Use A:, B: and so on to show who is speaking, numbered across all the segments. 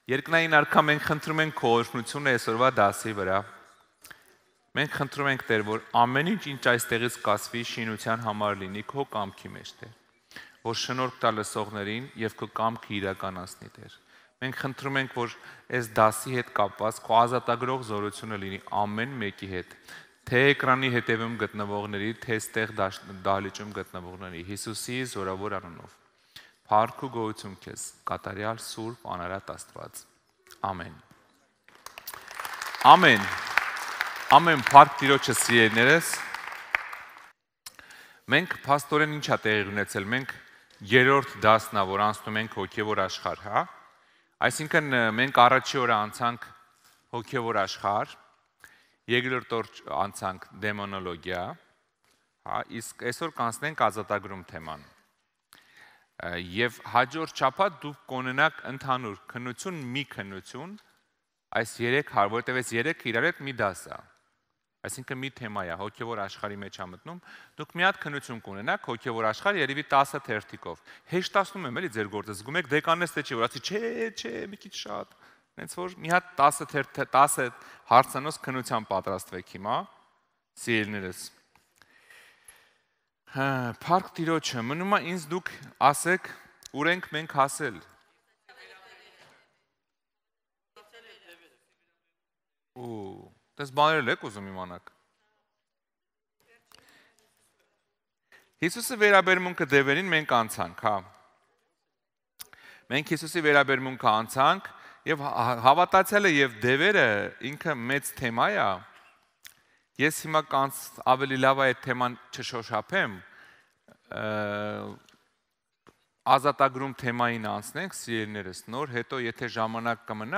A: Երկնային արքա մենք խնդրում ենք քո օրհնությունը այսօրվա դասի վրա։ Մենք խնդրում ենք Տեր, որ ամեն ինչ այստեղից կասվի շինության համար լինի քո կամքի մեջ, Տեր, որ շնորհք տա լսողներին եւ քո կամքը իրականացնի, Տեր։ Մենք խնդրում ենք, որ այս դասի հետ կապված քո ազատագրող զորությունը լինի ամեն մեկի հետ, թե էկրանի հետևում գտնվողների, թե այստեղ դահլիճում գտնվողների, Հիսուսի զորավոր անունով։ Փառք ու գոհություն քեզ, կատարյալ Սուրբ անարատ Աստված։ Ամեն։ Ամեն։ Ամեն փառք Տիրոջը սիրելիներս։ Մենք փաստորեն ինչ է տեղի ունեցել, մենք երրորդ դասն է, որ անցնում ենք հոգևոր աշխարհ, հա։ Այսինքն մենք առաջի օրը անցանք հոգևոր աշխարհ, երկրորդ օր անցանք դեմոնոլոգիա, հա, իսկ այսօր կանցնենք ազատագրում թեման։ Եվ հաջորդ շաբաթ դուք կունենաք ընդհանուր քննություն, մի քննություն, այս 3 հարց, որտեղ այս 3-ը իրար հետ մի դաս է։ Այսինքն մի թեմա է, հոգևոր աշխարհի մեջ է մտնում, դուք մի հատ քննություն կունենաք հոգևոր աշխարհ, երևի 10 թերթիկով։ Հեշտացնում եմ էլի ձեր գործը, զգում եք դեկանես թե չի, որ ասի չէ, մի քիչ շատ։ Հենց որ մի հատ 10 հարցանոց քննության պատրաստվեք հիմա, սիրելիներս։ Փառք Տիրոջը, մնում է ինձ դուք ասեք, ուր ենք մենք հասել։ Դες բաներ եք ուզում իմանաք։ Հիսուսի վերաբերմունքը դևերին մենք անցանք, հա։ Մենք Հիսուսի վերաբերմունքը անցանք եւ հավատացյալը եւ դևերը ինքը մեծ թեմա է։ Ես հիմա ավելի լավ է այդ թեման չշոշափեմ, ազատագրում թեմային անցնենք, սիրելիներս, նոր, հետո եթե ժամանակ կմնա,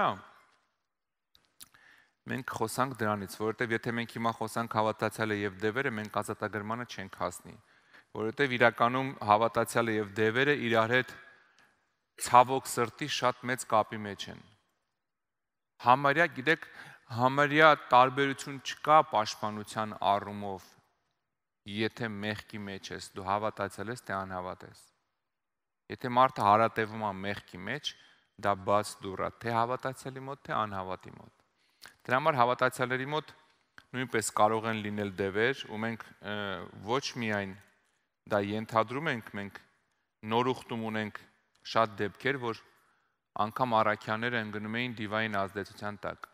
A: մենք խոսանք դրանից, որովհետև եթե մենք հիմա խոսանք հավատացյալը եւ դևերը, մենք ազատագրմանը չենք հասնի, որովհետև իրականում հավատացյալը եւ դևերը իրար հետ ցավոք սրտի շատ մեծ կապի մեջ են։ Համարյա, գիտեք, համարյա տարբերություն չկա պաշտպանության առումով, եթե մեղքի մեջ ես, դու հավատացյալ ես, թե անհավատ ես։ Եթե մարդը հարատևում է մեղքի մեջ, դա բաց դուռ է, թե հավատացյալի մոտ, թե անհավատի մոտ։ Դրա համար հավատացյալների մոտ նույնպես կարող են լինել դևեր, ու մենք ոչ միայն դա ենթադրում ենք, մենք նոր ուխտում ունենք շատ դեպքեր, որ անգամ առաքյաները ընկնում էին դիվային ազդեցության տակ։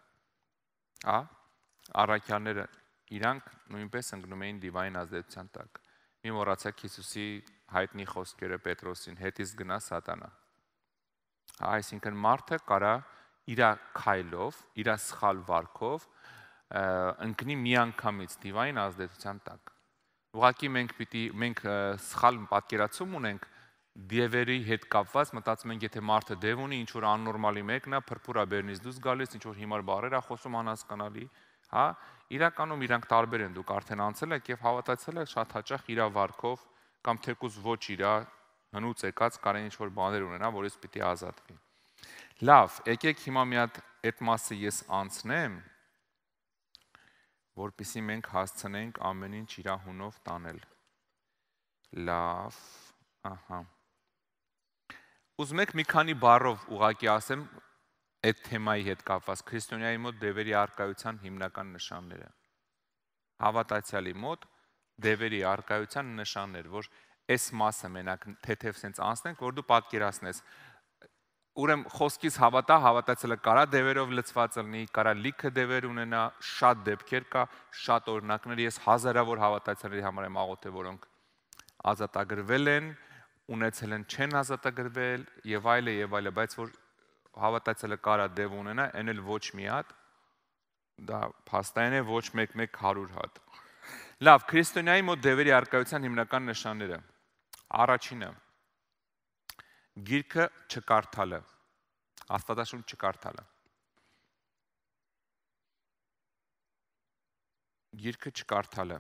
A: Առաքյաները իրանք նույնպես ընկնում էին դիվային ազդեցության տակ։ Մի մոռացեք Հիսուսի հայտնի խոսքերը Պետրոսին, հետից գնա սատանա։ Այսինքն մարդը կարա իր քայլով, իր սխալ վարքով ընկնի միանգամից դիվային ազդեցության տակ։ Ուղղակի մենք սխալ պատկերացում ունենք դևերի հետ կապված, մտածում ենք, եթե մարդը դև ունի, ինչ որ աննորմալի մեկն է, փրփուրա բերնից դուրս գալիս, ինչ որ հիմար բառեր է խոսում անհասկանալի, հա, իրականում իրանք տարբեր են, դուք արդեն անցել եք եւ հավատացել եք շատ հաճախ իր վարքով կամ թեկուզ ոչ իր հնուց եկած կարեն ինչ որ բաներ ունենա, որից պիտի ազատվի։ Լավ, եկեք հիմա մի հատ այդ մասը ես անցնեմ, որպեսզի մենք հասցնենք ամեն ինչ իր հունով տանել։ Լավ, ահա։ Ուզում եք մի քանի բառով ուղղակի ասեմ այդ թեմայի հետ կապված քրիստոնյայի մոտ դևերի առկայության հիմնական նշանները։ Հավատացյալի մոտ դևերի առկայության նշաններ, որ այս մասը մենակ թեթև սենց անցնենք, որ դու պատկերացնես։ Ուրեմն խոսքից հավատա, հավատացյալը կարա դևերով լցված լինի, կարա լիքը դևեր ունենա, շատ դեպքեր կա, շատ օրինակներ, ես հազարավոր հավատացյալների համար եմ աղոթել, որոնք ազատագրվել են, ունեցել են չեն ազատագրվել եւ այլը, բայց որ հավատացյալը կարա դև ունենա, այն էլ ոչ մի հատ, դա փաստային է, ոչ 100 հատ։ Լավ, քրիստոնյայի մոտ դևերի առկայության հիմնական նշանները։ Առաջինը գիրքը չկարդալը, Աստվածաշունչ չկարդալը։ Գիրքը չկարդալը։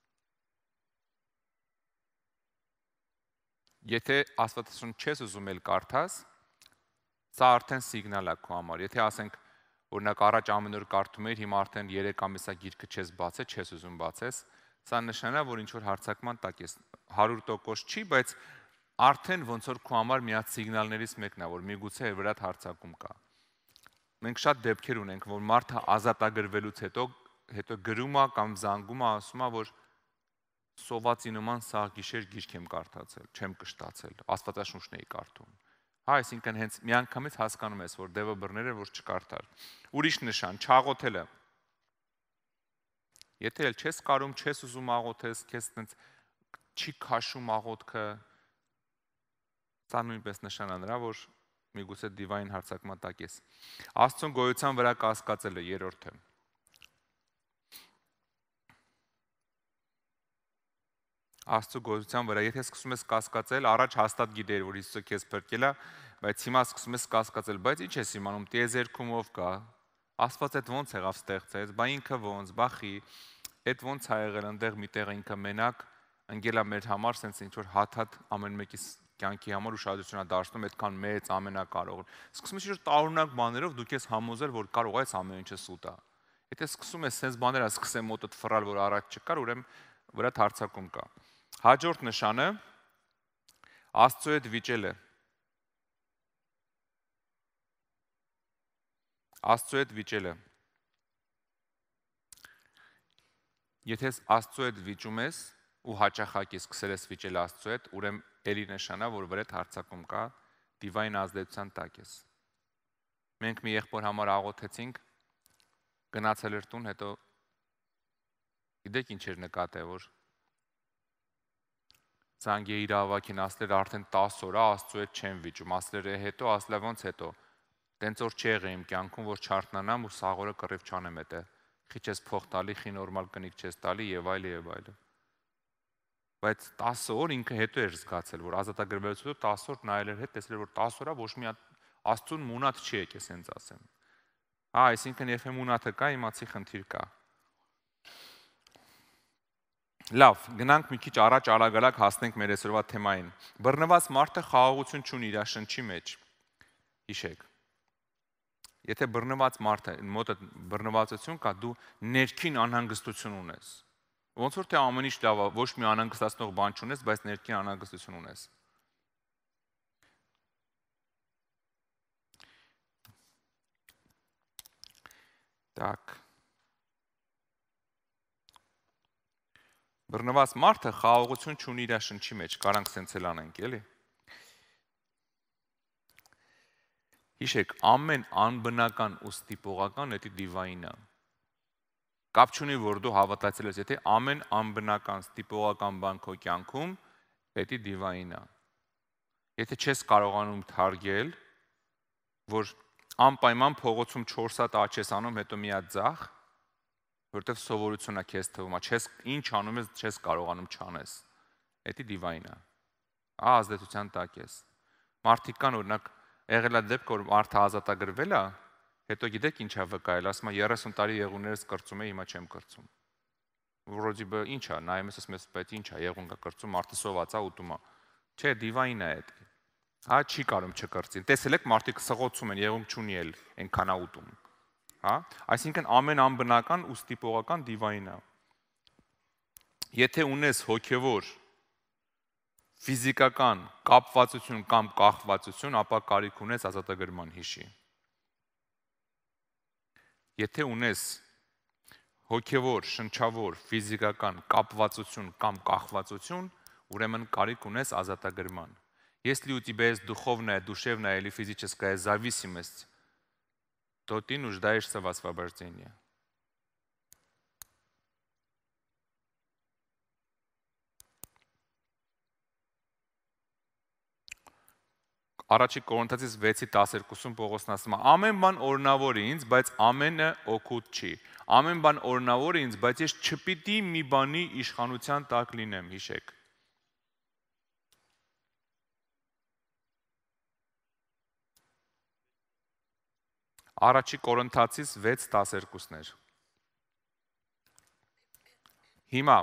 A: Եթե Աստվածաշունչ չես ուզում էլ կարդաս, սա արդեն սիգնալ է քո համար։ Եթե ասենք, օրինակ առաջ ամեն օր կարդում էիր, հիմա արդեն 3 ամիս է գիրքը չես բացել, չես ուզում բացես, սա նշան է, որ ինչ որ հարձակման տակ ես։ 100% չի, բայց արդեն ոնց որ քո համար մի հատ սիգնալներից մեկն է, որ միգուցե վրատ հարձակում կա։ մենք շատ դեպքեր ունենք, որ մարդը ազատագրվելուց հետո գրում է կամ զանգում է, ասում է, որ սովածի նման սաղ գիշեր գիրք եմ կարդացել, չեմ կշտացել, Աստվածաշունչն էի կարդում։ Հա, այսինքն հենց միանգամից հասկանում ես, որ դևը բռներ է, որ չկարդար։ Ուրիշ նշան, չաղոթելը։ Եթե էլ չես կարում, չես ուզում աղոթես, քեզ տենց չի քաշում աղոթքը, սա նույնպես նշան է նրա, որ միգուցե դիվային հարձակման տակ ես։ Աստծուն գոյության վրա կասկածելը, երրորդը։ Աստծո գոյության վրա, եթե սկսում ես կասկածել, առաջ հաստատ գիտեր, որ Հիսուսը քեզ փրկել է, բայց հիմա սկսում ես կասկածել, բայց ինչ ես իմանում, տիեզերքում ով կա, Աստված այդ ոնց եղավ ստեղծեց, բա ինքը ոնց, բա խի, այդ ոնց ա եղել այնտեղ միտեղ ինքը մենակ, ընկել է մեր համար, սենց ինչ որ հատ ամեն մեկի կյանքի համար ուշադրություն է դարձնում, այդքան մեծ ամենակարող։ Սկսում ես ինչ-որ տարօրինակ բաներով դու քեզ համոզել, որ կարող է այս ամեն ինչը սուտ է։ Եթե սկսում ես սենց բաներ սկսեմ մոտդ ֆռալ, որ առաջ չկար, ուրեմն վրա հարձակում կա։ Հաջորդ նշանը Աստծո հետ վիճելը։ Աստծո հետ վիճելը։ Եթե Աստծո հետ վիճում ես ու հաճախակի սկսել ես վիճել Աստծո հետ, ուրեմն էլի նշանա, որ վրա հարձակում կա, դիվային ազդեցության տակ ես։ Մենք մի եղբոր համար աղոթեցինք, գնացել էր տուն, հետո գիտեք ինչ էր նկատել, որ Զանգի իր ավակին ասել էր արդեն 10 օր է, Աստծո հետ չեմ վիճում, ասել էր հետո, ասել ոնց հետո։ Տենց որ չի եղել իմ կյանքում, որ չարթնանամ ու սաղորը կռիվ չանեմ հետը։ Խի չես փող տալի, խի նորմալ կնիկ չես տալի եւ այլ եւ այլ։ Բայց 10 օր ինքը հետո էր զգացել, որ ազատագրվելուց հետո 10 օր նայել էր հետ, տեսել որ 10 օրա ոչ մի հատ Աստծուն մունատ չի եկել, ասենց ասեմ։ Հա, այսինքն երբ մունատը կա, իմացի խնդիր կա։ Լավ, գնանք մի քիչ առաջ արագ հասնենք մեր այսօրվա թեմային։ Բռնված մարդը խաղաղություն չունի իր շնչի մեջ։ Հիշեք։ Եթե բռնված մարդը մոտը բռնվածություն կա, դու ներքին անհանգստություն ունես։ Ոնց որ թե ամեն ինչ լավ է, ոչ մի անհանգստացնող բան չունես, բայց ներքին անհանգստություն ունես։ Так. Բռնված մարդը խաղաղություն չունի իր շնչի մեջ, կարանք սենց էլ անենք, էլի։ Հիշեք, ամեն անբնական ու ստիպողական դա դիվային է։ Կապ չունի, որ դու հավատացել ես, եթե ամեն անբնական ստիպողական բան քո կյանքում, դա դիվային է։ Եթե չես կարողանում թարգել, որ անպայման փողոցում 4 հատ աճ ես անում, հետո մի հատ ձախ, որտեվ սովորությունն է քեզ թվում, չես ինչ անում ես, չես կարողանում չանես։ Դա դիվային է։ Ազդեցության տակ ես։ Մարդիկ կան, օրինակ, եղել է դեպք, որ մարդը ազատագրվել է, հետո գիտեք ինչ է վկայել, ասում է 30 տարի եղուններս կրծում է, հիմա չեմ կրծում։ Վրոդի բը ինչ է, նայում ես ասում ես, բայց ինչ է, եղուն կա կրծում, մարդը սոված է, ուտում է։ Չէ, դիվային է այդ։ Հա, չի կարում չկրծին։ Տեսել եք, մարդիկ սղոցում են, եղուն չունի էլ, այնքան է ուտում։ Հա, այսինքն ամեն անբնական ու ստիպողական դիվային է։ Եթե ունես հոգևոր, ֆիզիկական կապվածություն կամ կախվածություն, ապա կարիք ունես ազատագրման, հիշի։ Եթե ունես հոգևոր, շնչավոր, физикական կապվածություն կամ կախվածություն, ուրեմն կարիք ունես ազատագրման։ Если у тебя есть духовная, душевная или физическая зависимость, то ты нуждаешься в освобождении. Առաջի Կորինթացիս 6:12-ում Պողոսն ասում է. ամեն բան օրինավոր է ինձ, բայց ամենը օգուտ չի։ Ամեն բան օրինավոր է ինձ, բայց ես չպիտի մի բանի իշխանության տակ լինեմ, հիշեք։ Առաջի Կորինթացիս 6:12-ներ։ Հիմա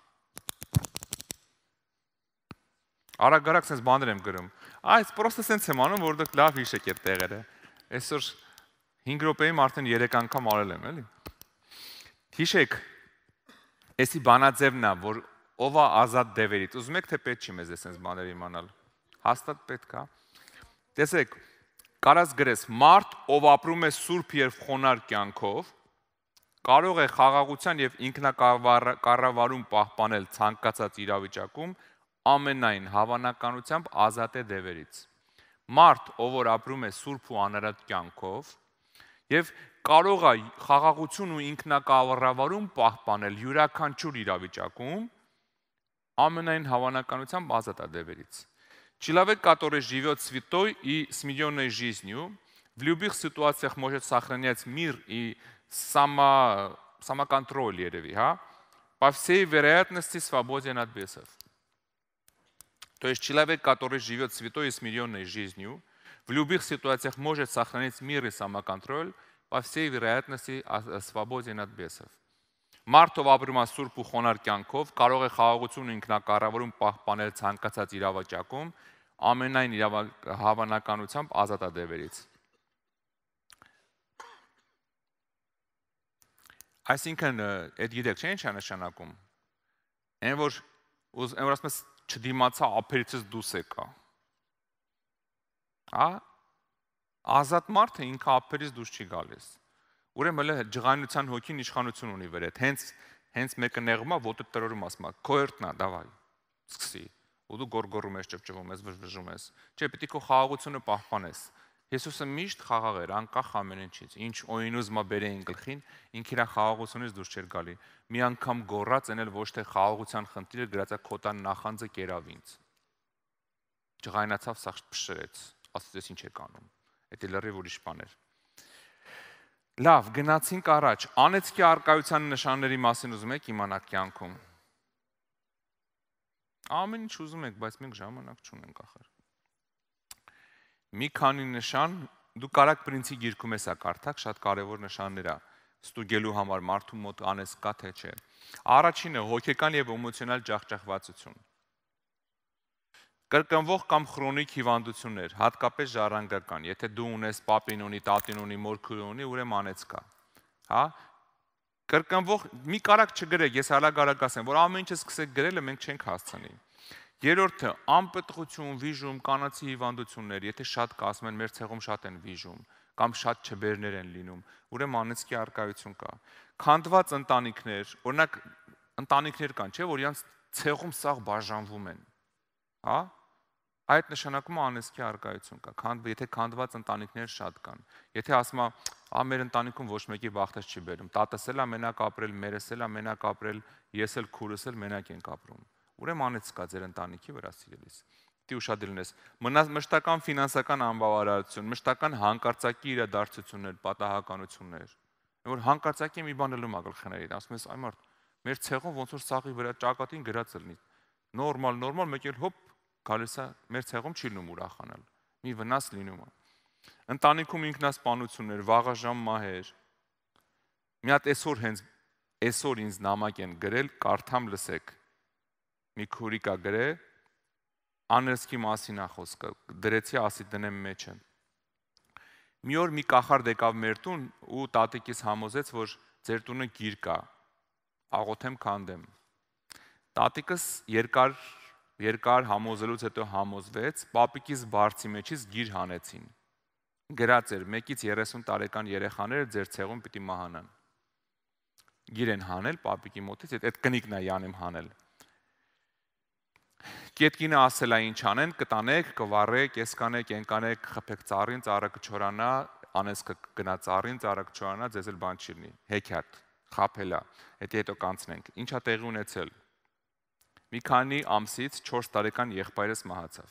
A: արագ-արագ sense բաներ եմ գրում։ Այս պրոստը sense եմ անում, որ դուք լավ հիշեք այդ տեղերը։ Այսօր 5 րոպեում արդեն 3 անգամ արել եմ, էլի։ Հիշեք, էսի բանաձևն է, որ ով է ազատ դևերից։ Ուզում եք թե պետք չի մեզ sense բաներ իմանալ։ Հաստատ պետք է։ Տեսեք, կարաս գրես մարդ, ով ապրում է սուրբ եւ խոնարհ կյանքով, կարող է խաղաղության եւ ինքնակառավարում պահպանել ցանկացած իրավիճակում, ամենայն հավանականությամբ ազատ է դևերից։ Մարդ, ով որ ապրում է սուրբ ու անարատ կյանքով եւ կարող է խաղաղություն ու ինքնակառավարում пахпаնել յուրաքանչյուր իրավիճակում, ամենայն հավանականությամբ ազատ է дверից. Человек, который живет святой и смиренной жизнью, в любых ситуациях может сохранять мир и самоконтроль, по всей вероятности свободен от бесов. То есть человек, который живет святой и смиренной жизнью, в любых ситуациях может сохранить мир и самоконтроль, по всей вероятности свободен от бесов. Մարդով ապրում է սուրբ ու խոնարհ կյանքով, կարող է խաղաղություն ինքնակառավարում պահպանել ցանկացած իրավիճակում, ամենայն հավանականությամբ ազատ է դևերից։ Այսինքն, այդ գիտեք, չէ՞ ինչ է նշանակում։ Այն որ ասում ես չդիմացա ափերիցս դուրս եկա։ Հա? Ազատ մարդը ինքը ափերից դուրս չի գալիս։ Ուրեմն ջղայնության հոգին իշխանություն ունի վեր այդ։ Հենց մեկը նեղում է, ոտը տրորում ասում է, քո հերթն է, դավայ։ Սկսի։ Ու դու գորգորում ես, ճպճվում ես, վժվժում ես։ Չէ, պիտի քո խաղաղությունը պահպանես։ Հիսուսը միշտ խաղաղ էր, անկախ ամեն ինչից։ Ինչ օին ուզմա բերեին գլխին, ինքը իր խաղաղությունից դուրս չէր գալի։ Մի անգամ գոռաց, էնել ոչ թե խաղաղության խնդիրը գրածա քոտան նախանձը կերավ ինձ։ Ջղայնացավ, սաղ փշրեց, ասաց ինչ եք անում։ Դա լրիվ ուրիշ բան էր։ Լավ, գնացինք առաջ։ Անեծքի արկայության նշանների մասին ուզում եք իմանալ կյանքում։ Ամեն ինչ ուզում եք, բայց մենք ժամանակ չունենք ախր։ Մի քանի նշան, դու կարակ Պրինցի գիրքում ես կարդակ, շատ կարևոր նշաններ է ստուգելու համար մարդու մոտ անես կա թե չէ։ Առաջինը հոգեկան եւ էմոցիոնալ ջախջախվածություն։ Կրկնվող կամ քրոնիկ հիվանդություններ, հատկապես ժառանգական, եթե դու ունես պապին ունի, տատին ունի, մորքուր ունի, ուրեմն անեց կա։ Հա? Կրկնվող մի կարակ չգրեք, ես արագ ասեմ, որ ամեն ինչը սկսեք գրելը մենք չենք հասցնի։ Երրորդը անպտղություն, վիժում, կանացի հիվանդություններ, եթե շատ կա, ասում են մեր ցեղում շատ են վիժում, կամ շատ չբերներ են լինում, ուրեմն անեծքի արկայություն կա։ Քանդված ընտանիքներ, օրինակ ընտանիքներ կան, չէ՞, որ իրանց ցեղում սաղ բաժանվում են։ Հա? Այդ նշանակում անեծքի արկայություն կա։ Եթե քանդված ընտանիքներ շատ կան։ Եթե ասում է, մեր ընտանիքում ոչ մեկի բախտես չի բերում, տատս էլ է մենակ ապրել, մերս էլ է մենակ ապրել, ես էլ քուրս էլ մենակ ենք ապրում։ Ուրեմն անեծ կա ձեր ընտանիքի վրա սիրելիս։ Դի ուշադիր լինես։ Մշտական ֆինանսական անբավարարություն, մշտական հանկարծակի իրադարձություններ, պատահականություններ։ Որ հանկարծակի մի բան լում ագլխների, ասում ես, այ մարդ, մեր ցեղում ոնց որ սաղի վրա ճակատին գրած լինի։ Նորմալ, մեկ էլ հոպ գալիս է, մեր ցեղում չի լինում ուրախանալ։ Մի վնաս լինում է։ Ընտանիքում ինքնասպանություններ, վաղաժամ մահեր։ Մի հատ այսօր ինձ նամակ են գրել, կարդամ լսեք։ Մի քուրիկա գրե, անեծքի մասին է խոսքը, դրեցի ասի դնեմ մեջը։ Մի օր մի կախարդ եկավ մեր տուն ու տատիկիս համոզեց, որ ձեր տունը գիր կա, աղոթեմ քանդեմ։ Տատիկս երկար համոզելուց հետո համոզվեց, պապիկիս բարձի մեջից գիր հանեցին։ Գրած էր 1-ից 30 տարեկան երեխաները ձեր ցեղում պիտի մահանան։ Գիր են հանել պապիկի մոտից, այդ կնիկն է յանեմ հանել։ Կետկինը ասել է ինչ անեն, կտանեք, կվառեք, ես կանեք, են կանեք, խփեք ծառին, ծառը կչորանա, անեսքը գնա ծառին, ծառը կչորանա, ձեզ էլ բան չի լինի։ Հեքիաթ, խափելա, հետո կանցնենք։ Ինչ է տեղի ունեցել։ Մի քանի ամսից 4 տարեկան եղբայրս մահացավ։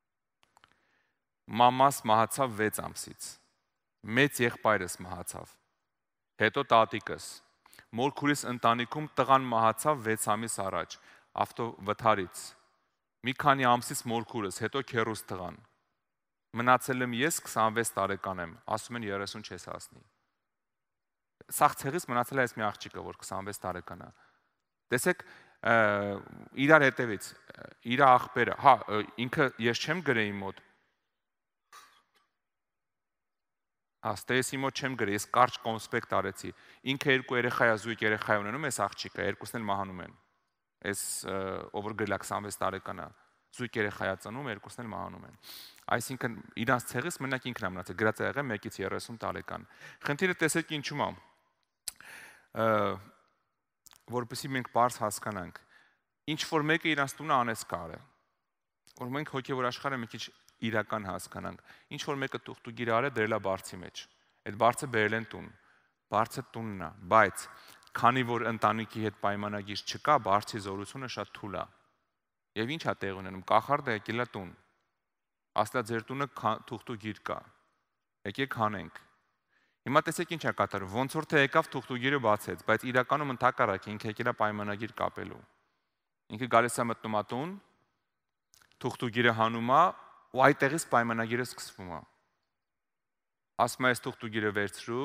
A: Մամաս մահացավ 6 ամսից։ Մեծ եղբայրս մահացավ։ Հետո տատիկս։ Մորքուրիս ընտանիքում տղան մահացավ 6 ամիս առաջ, ավտովթարից։ Մի քանի ամսից մորքուրս, հետո քեռուս տղան։ Մնացել եմ ես 26 տարեկան եմ, ասում են 30 չես հասնի։ Սաղ ցեղից մնացել է այս մի աղջիկը, որ 26 տարեկան է։ Տեսեք, իրար հետևից, իր աղբերը, հա, ինքը ես չեմ գրեի մոտ։ Աստես իմ մոտ չեմ գրեի, ես կարճ կոնսպեկտ արեցի։ Ինքը 2 երեխա է, զույգ երեխա է ունենում, այս աղջիկը, երկուսն էլ մահանում են։ Այս ով որ գրել է 26 տարեկան է, Զույգ երեխայա ծնում, երկուսն էլ մահանում են։ Այսինքն իրանց ցեղից մենակ ինքն է մնացել, գրած է եղել 1-ից 30 տարեկան։ Խնդիրը տեսեք ինչու՞մ է։ Որպեսզի մենք բարձ հասկանանք, ինչ որ մեկը իրանց տունը անեսկար է, որ մենք հոգևոր աշխարհը մի քիչ իրական հասկանանք, ինչ որ մեկը տուղտուգիր արել դրել է բարձի մեջ, այդ բարձը բերել են տուն, բարձը տունն է, բայց քանի որ ընտանիքի հետ պայմանագիր չկա, բարձի զորությունը շատ թույլ է։ Եվ ի՞նչ է տեղ ունենում, կախարդը եկել է տուն, ասլա ձեր տունը թուղտուգիր կա, եկեք հանենք։ Հիմա տեսեք ինչ է կատարում, ոնց որ թե եկավ թուղտուգիրը բացեց, բայց իրականում ընդհակառակը ինքը եկել է պայմանագիր կապելու։ Ինքը գալիս է մտնում է տուն, թուղտուգիրը հանում է ու այդտեղից պայմանագիրը սկսվում է։ Ասում է այս թուղտուգիրը վերցրու,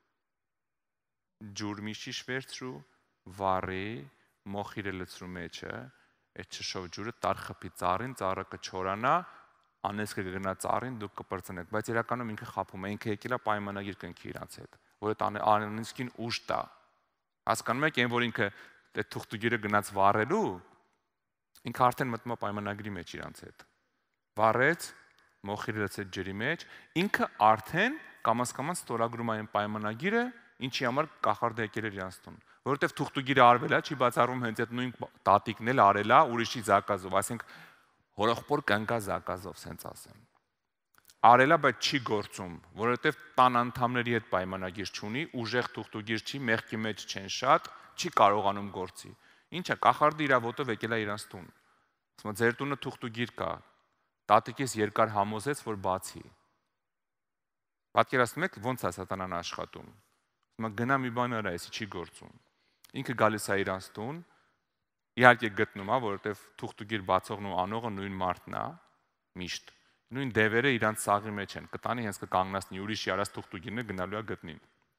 A: ջուր մի շիշ վերցրու, վառի, մոխիրը լցրու մեջը, այդ շշով ջուրը տար խփի ծառին, ծառը կչորանա, անեսքը կգնա ծառին, դուք կպրծնեք, բայց իրականում ինքը խափում է, ինքը եկել է պայմանագիր կնքի իրանց հետ, որ այդ անենիսկին ուժ տա։ Հասկանում եք, այն որ ինքը այդ թուղտուգիրը գնաց վառելու, ինքը արդեն մտնում է պայմանագրի մեջ իրանց հետ։ Վառեց, մոխիրը լցեց ջրի մեջ, ինքը արդեն կամաց-կամաց ստորագրում է այն պայմանագիրը, ինչի համար կախարդը եկել էր իրանց տուն, որովհետև թուղտուգիրը արվել է, չի բացառում հենց այդ նույն տատիկն էլ արել է ուրիշի զակազով, այսինքն հորեղբոր կնկա զակազով, սենց ասեմ։ Արել է, բայց չի գործում, որովհետև տան անդամների հետ պայմանագիր չունի, ուժեղ թուղտուգիր չի, մեղքի մեջ չեն շատ, չի կարողանում գործի։ Ինչ է, կախարդը իր ոտով եկել է իրանց տուն։ Ասում է, ձեր տունը թուղտուգիր կա, տատիկես երկար համոզեց, որ բացի։ Պատկերացնում եք, ոնց է սատանան աշխատում։ Ասում է, գնա մի բան արա, էսի չի գործում։ Ինքը գալիս է իրանց տուն, իհարկե գտնում է, որովհետև թուղտուգիր բացողն ու անողը նույն մարդն է, միշտ։ Նույն դևերը իրանց սաղի մեջ են, կտանի հենց կկանգնացնի, ուրիշի արած թուղտուգիրն է գնալու է գտնին։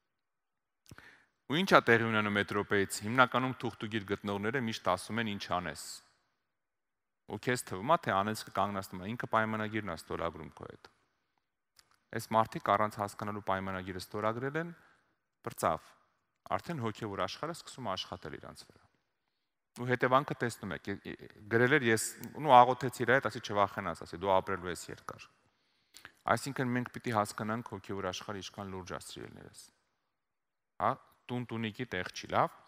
A: Ու ինչ է տեղի ունենում այդ րոպեից, հիմնականում թուղտուգիր գտնողները միշտ ասում են ինչ անես։ Ու քեզ թվում է, թե անես կկանգնացնում է, ինքը պայմանագիրն է ստորագրում քո հետ։ Այս մարդիկ առանց հասկանալու պայմանագիրը ստորագրել են, բրծավ, արդեն հոգևոր աշխարհը սկսում է աշխատել իրանց վրա։ Ու հետևանքը տեսնում եք, գրել էր ես, ու աղոթեցի իր հետ, ասի չվախենաս, ասի դու ապրելու ես երկար։ Այսինքն մենք պիտի հասկանանք հոգևոր աշխարհը ինչքան լուրջ է սիրելիներս։ Հա, տուն-տունիկի տեղ չի, լավ։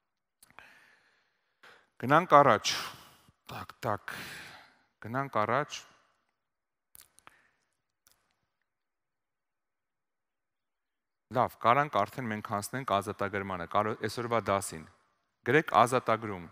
A: Գնանք առաջ։ Տակ, գնանք առաջ։ Լավ, կարանք արդեն մենք հանցնենք ազատագրմանը, այսօրվա դասին։ Գրեք ազատագրում։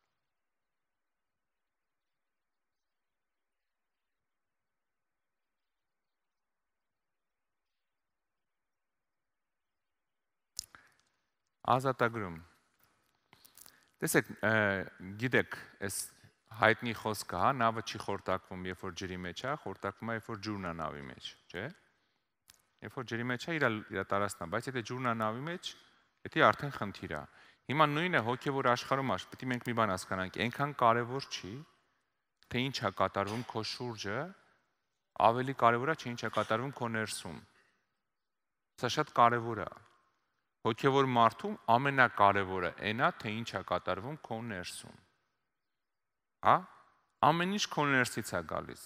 A: Ազատագրում։ Տեսեք, գիտեք, այս հայտնի խոսքը, հա, նավը չի խորտակվում, երբ որ ջրի մեջ է, խորտակվում է, երբ որ ջուրն է նավի մեջ, չէ՞։ Երբ որ ջրի մեջ է, իր տարածքն է, բայց եթե ջուրն է նավի մեջ, դա արդեն խնդիր է։ Հիմա նույնը հոգևոր աշխարհում է, պետք է մենք մի բան հասկանանք, այնքան կարևոր չի, թե ինչ է կատարվում քո շուրջը, ավելի կարևոր է, թե ինչ է կատարվում քո ներսում։ Սա շատ կարևոր է։ Հոգևոր մարդում ամենակարևորը այն է, թե ինչ է կատարվում քո ներսում։ Հա? Ամեն ինչ քո ներսից է գալիս։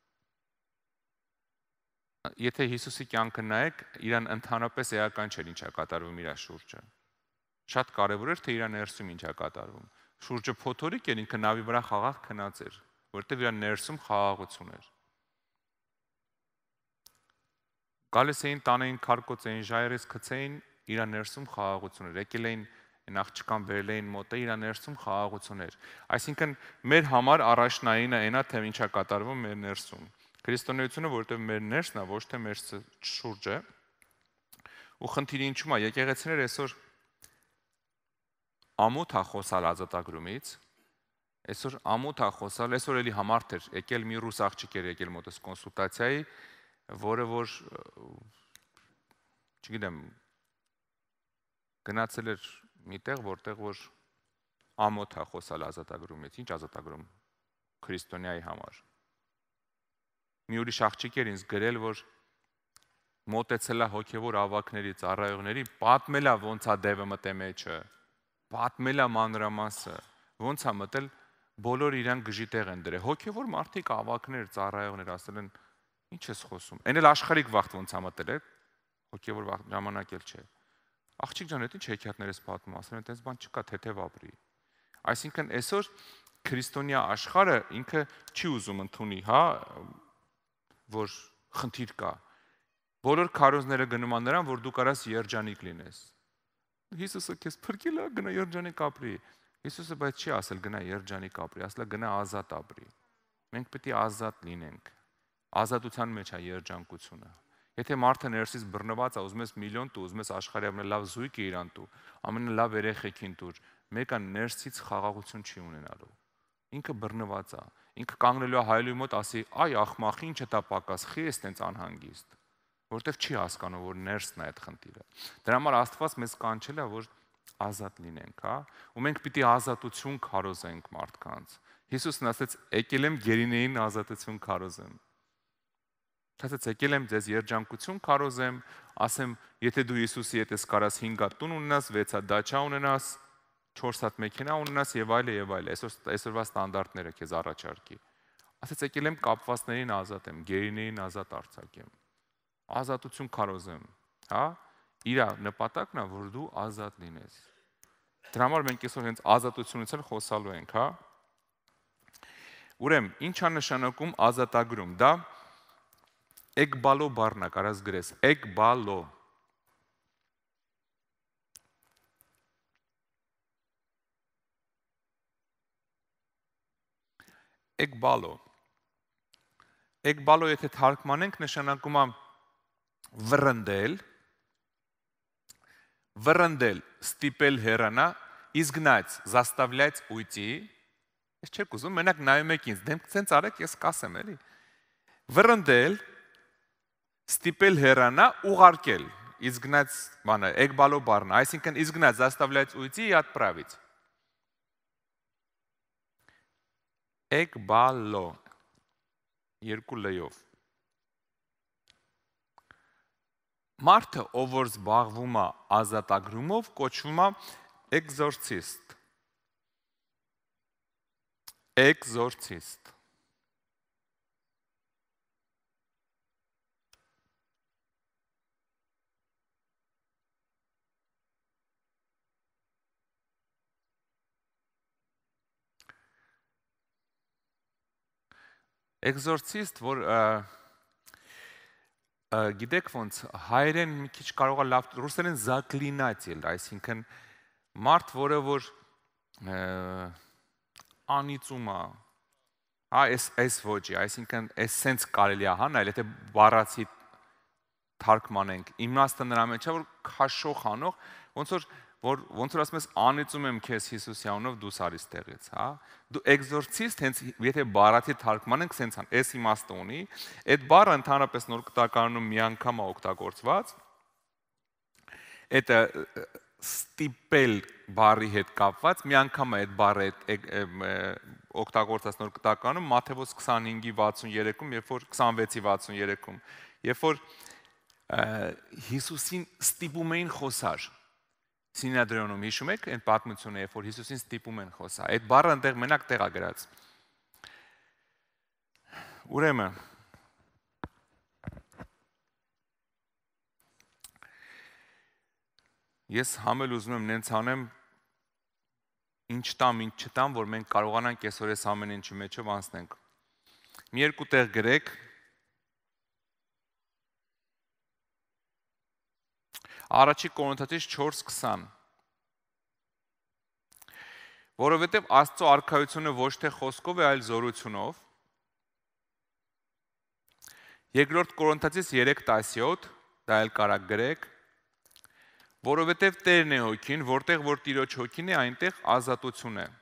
A: Եթե Հիսուսի կյանքը նայեք, իրան ընդհանրապես էական չէր ինչ է կատարվում իր շուրջը։ Շատ կարևոր էր, թե իր ներսում ինչ է կատարվում։ Շուրջը փոթորիկ էր, ինքը նավի վրա խաղաղ քնած էր, որտեղ իր ներսում խաղաղություն էր։ Գալիս էին տանեին քարկոց էին, ժայռից գցեին, իր ներսում խաղաղություն էր։ Եկել էին այն աղջկան բերել էին մոտը, իր ներսում խաղաղություն էր։ Այսինքն մեր համար առաջնայինը այնա, թե ինչ է կատարվում մեր ներսում։ Քրիստոնեությունը, որովհետև մեր ներսն է, ոչ թե մեր շուրջը։ Ու խնդիրը ինչու՞մ է, եկեղեցիներ այսօր ամոթ է խոսալ ազատագրումից, այսօր ամոթ է խոսալ, այսօր էլի համարդ էր, եկել մի ռուս աղջիկ էր եկել մոտս կոնսուլտացիայի, որը որ չգիտեմ գնացել էր միտեղ, որտեղ որ ամոթ է խոսալ ազատագրումից, ինչ ազատագրում քրիստոնյայի համար։ Մի ուրիշ աղջիկ էր ինձ գրել, որ մոտեցել է հոգևոր ավակների, ծառայողների, պատմել է ոնց է դևը մտե մեջը, պատմել է մանրամասը, ոնց է մտել, բոլոր իրան գժի տեղ են դրել։ Հոգևոր մարդիկ, ավակներ, ծառայողներ ասել են, ինչ ես խոսում։ Էն էլ աշխարհիկ վաղտ ոնց է մտել է, հոգևոր վաղտ ժամանակ էլ չէ։ Աղջիկ ջան, դա ինչ հեքիաթներ ես պատմում, ասել են, այդպես բան չկա, թեթև ապրի։ Այսինքն այսօր քրիստոնյա աշխարհը ինքը չի ուզում ընդունի, հա, որ խնդիր կա։ Բոլոր քարոզները գնում են նրան, որ դու կարաս երջանիկ լինես։ Հիսուսը քեզ փրկել է, գնա երջանիկ ապրի։ Հիսուսը բայց չի ասել գնա երջանիկ ապրի, ասել է գնա ազատ ապրի։ Մենք պետք է ազատ լինենք։ Ազատության մեջ է երջանկությունը։ Եթե մարդը ներսից բռնված է, ուզում ես միլիոն տու, ուզում ես աշխարհի ամենալավ զույգը իրան տու, ամենալավ երեխեքին տուր, մեկը ներսից խաղաղություն չի ունենալու։ Ինքը բռնված է։ Ինքը կանգնելու է հայելու մոտ, ասի, այ ախմախ, ինչը տա պակաս, խի ես տենց անհանգիստ, որտեվ չի հասկանում, որ ներսն է այդ խնդիրը։ Դրա համար Աստված մեզ կանչել է, որ ազատ լինենք, հա, ու մենք պիտի ազատություն քարոզենք մարդկանց։ Հիսուսն ասաց, եկել եմ գերիներին ազատություն քարոզեմ։ Ասաց, եկել եմ ձեզ երջանկություն քարոզեմ, ասեմ, եթե դու Հիսուսի հետ ես կարաս 5 հատ տուն ունենաս, 6 հատ դաչա ունենաս, 4 հատ մեքենա ունենաս եւ այլ եւ այլ։ Այսօրվա ստանդարտները քեզ առաջարկի։ Ասաց, եկել եմ կապվածներին ազատեմ, գերիներին ազատ արձակեմ։ Ազատություն քարոզեմ, հա? Իր նպատակն է, որ դու ազատ լինես։ Դրա համար մենք այսօր հենց ազատությունից էլ խոսալու ենք, հա? Ուրեմն, ինչ է նշանակում ազատագրում։ Դա էկբալո բառն է, կարաս գրես, էկբալո։ Էկբալո։ Էկբալո եթե թարգմանենք նշանակում է վռնդել, ստիպել հեռանա, изгнать, заставлять уйти։ Ես չեք ուզում, մենակ նայում եք ինձ, դեմք ցենց արեք, ես կասեմ, էլի։ Վռնդել, ստիպել հեռանա, ուղարկել, изгнать, բանը, էկբալո բառն, այսինքն изгнать, заставлять уйти и отправить։ Էկբալո, երկու լեյով։ Մարդը, ով որ զբաղվում է ազատագրումով, կոչվում է էկզորցիստ։ Էկզորցիստ։ Էկզորցիստ, որ գիտեք ոնց հայերեն մի քիչ կարող է լավ ռուսերեն զակլինատել, այսինքն մարդ, որը որ անիծում է, հա, այս ոճի, այսինքն այս սենց կարելի է հանել, եթե բառացի թարգմանենք, իմաստը նրա մեջ է, որ քաշող անող, ոնց որ ասում ես անիծում եմ քեզ Հիսուսի անունով դու սարի ստեղից, հա։ Դու էկզորցիստ հենց եթե բառացի թարգմանենք, սենց ան, այս իմաստը ունի, այդ բառը ընդհանրապես նոր կտակարանում մի անգամ է օգտագործված։ Այդ ստիպել բառի հետ կապված մի անգամ է այդ բառը օգտագործած նոր կտակարանում Մատթեոս 25:63-ում, երբ որ 26:63-ում, երբ որ Հիսուսին ստիպում էին խոսար։ Սինեդրիոնում հիշում եք այն պատմությունը, երբ որ Հիսուսին ստիպում են խոսա։ Այդ բառը այնտեղ մենակ տեղ է գրած։ Ուրեմն ես համել ուզում եմ նենց անեմ, ինչ տամ, ինչ չտամ, որ մենք կարողանանք այսօր այս ամեն ինչի մեջով անցնենք։ Մի երկու տեղ գրեք։ Առաջի Կորինթացիս 4:20 Որովհետև Աստծո արքայությունը ոչ թե խոսքով է, այլ զորությունով։ Երկրորդ Կորինթացիս 3:17 դա էլ կարակ գրեք։ Որովհետև Տերն է հոգին, որտեղ որ Տիրոջ հոգին է, այնտեղ ազատություն է։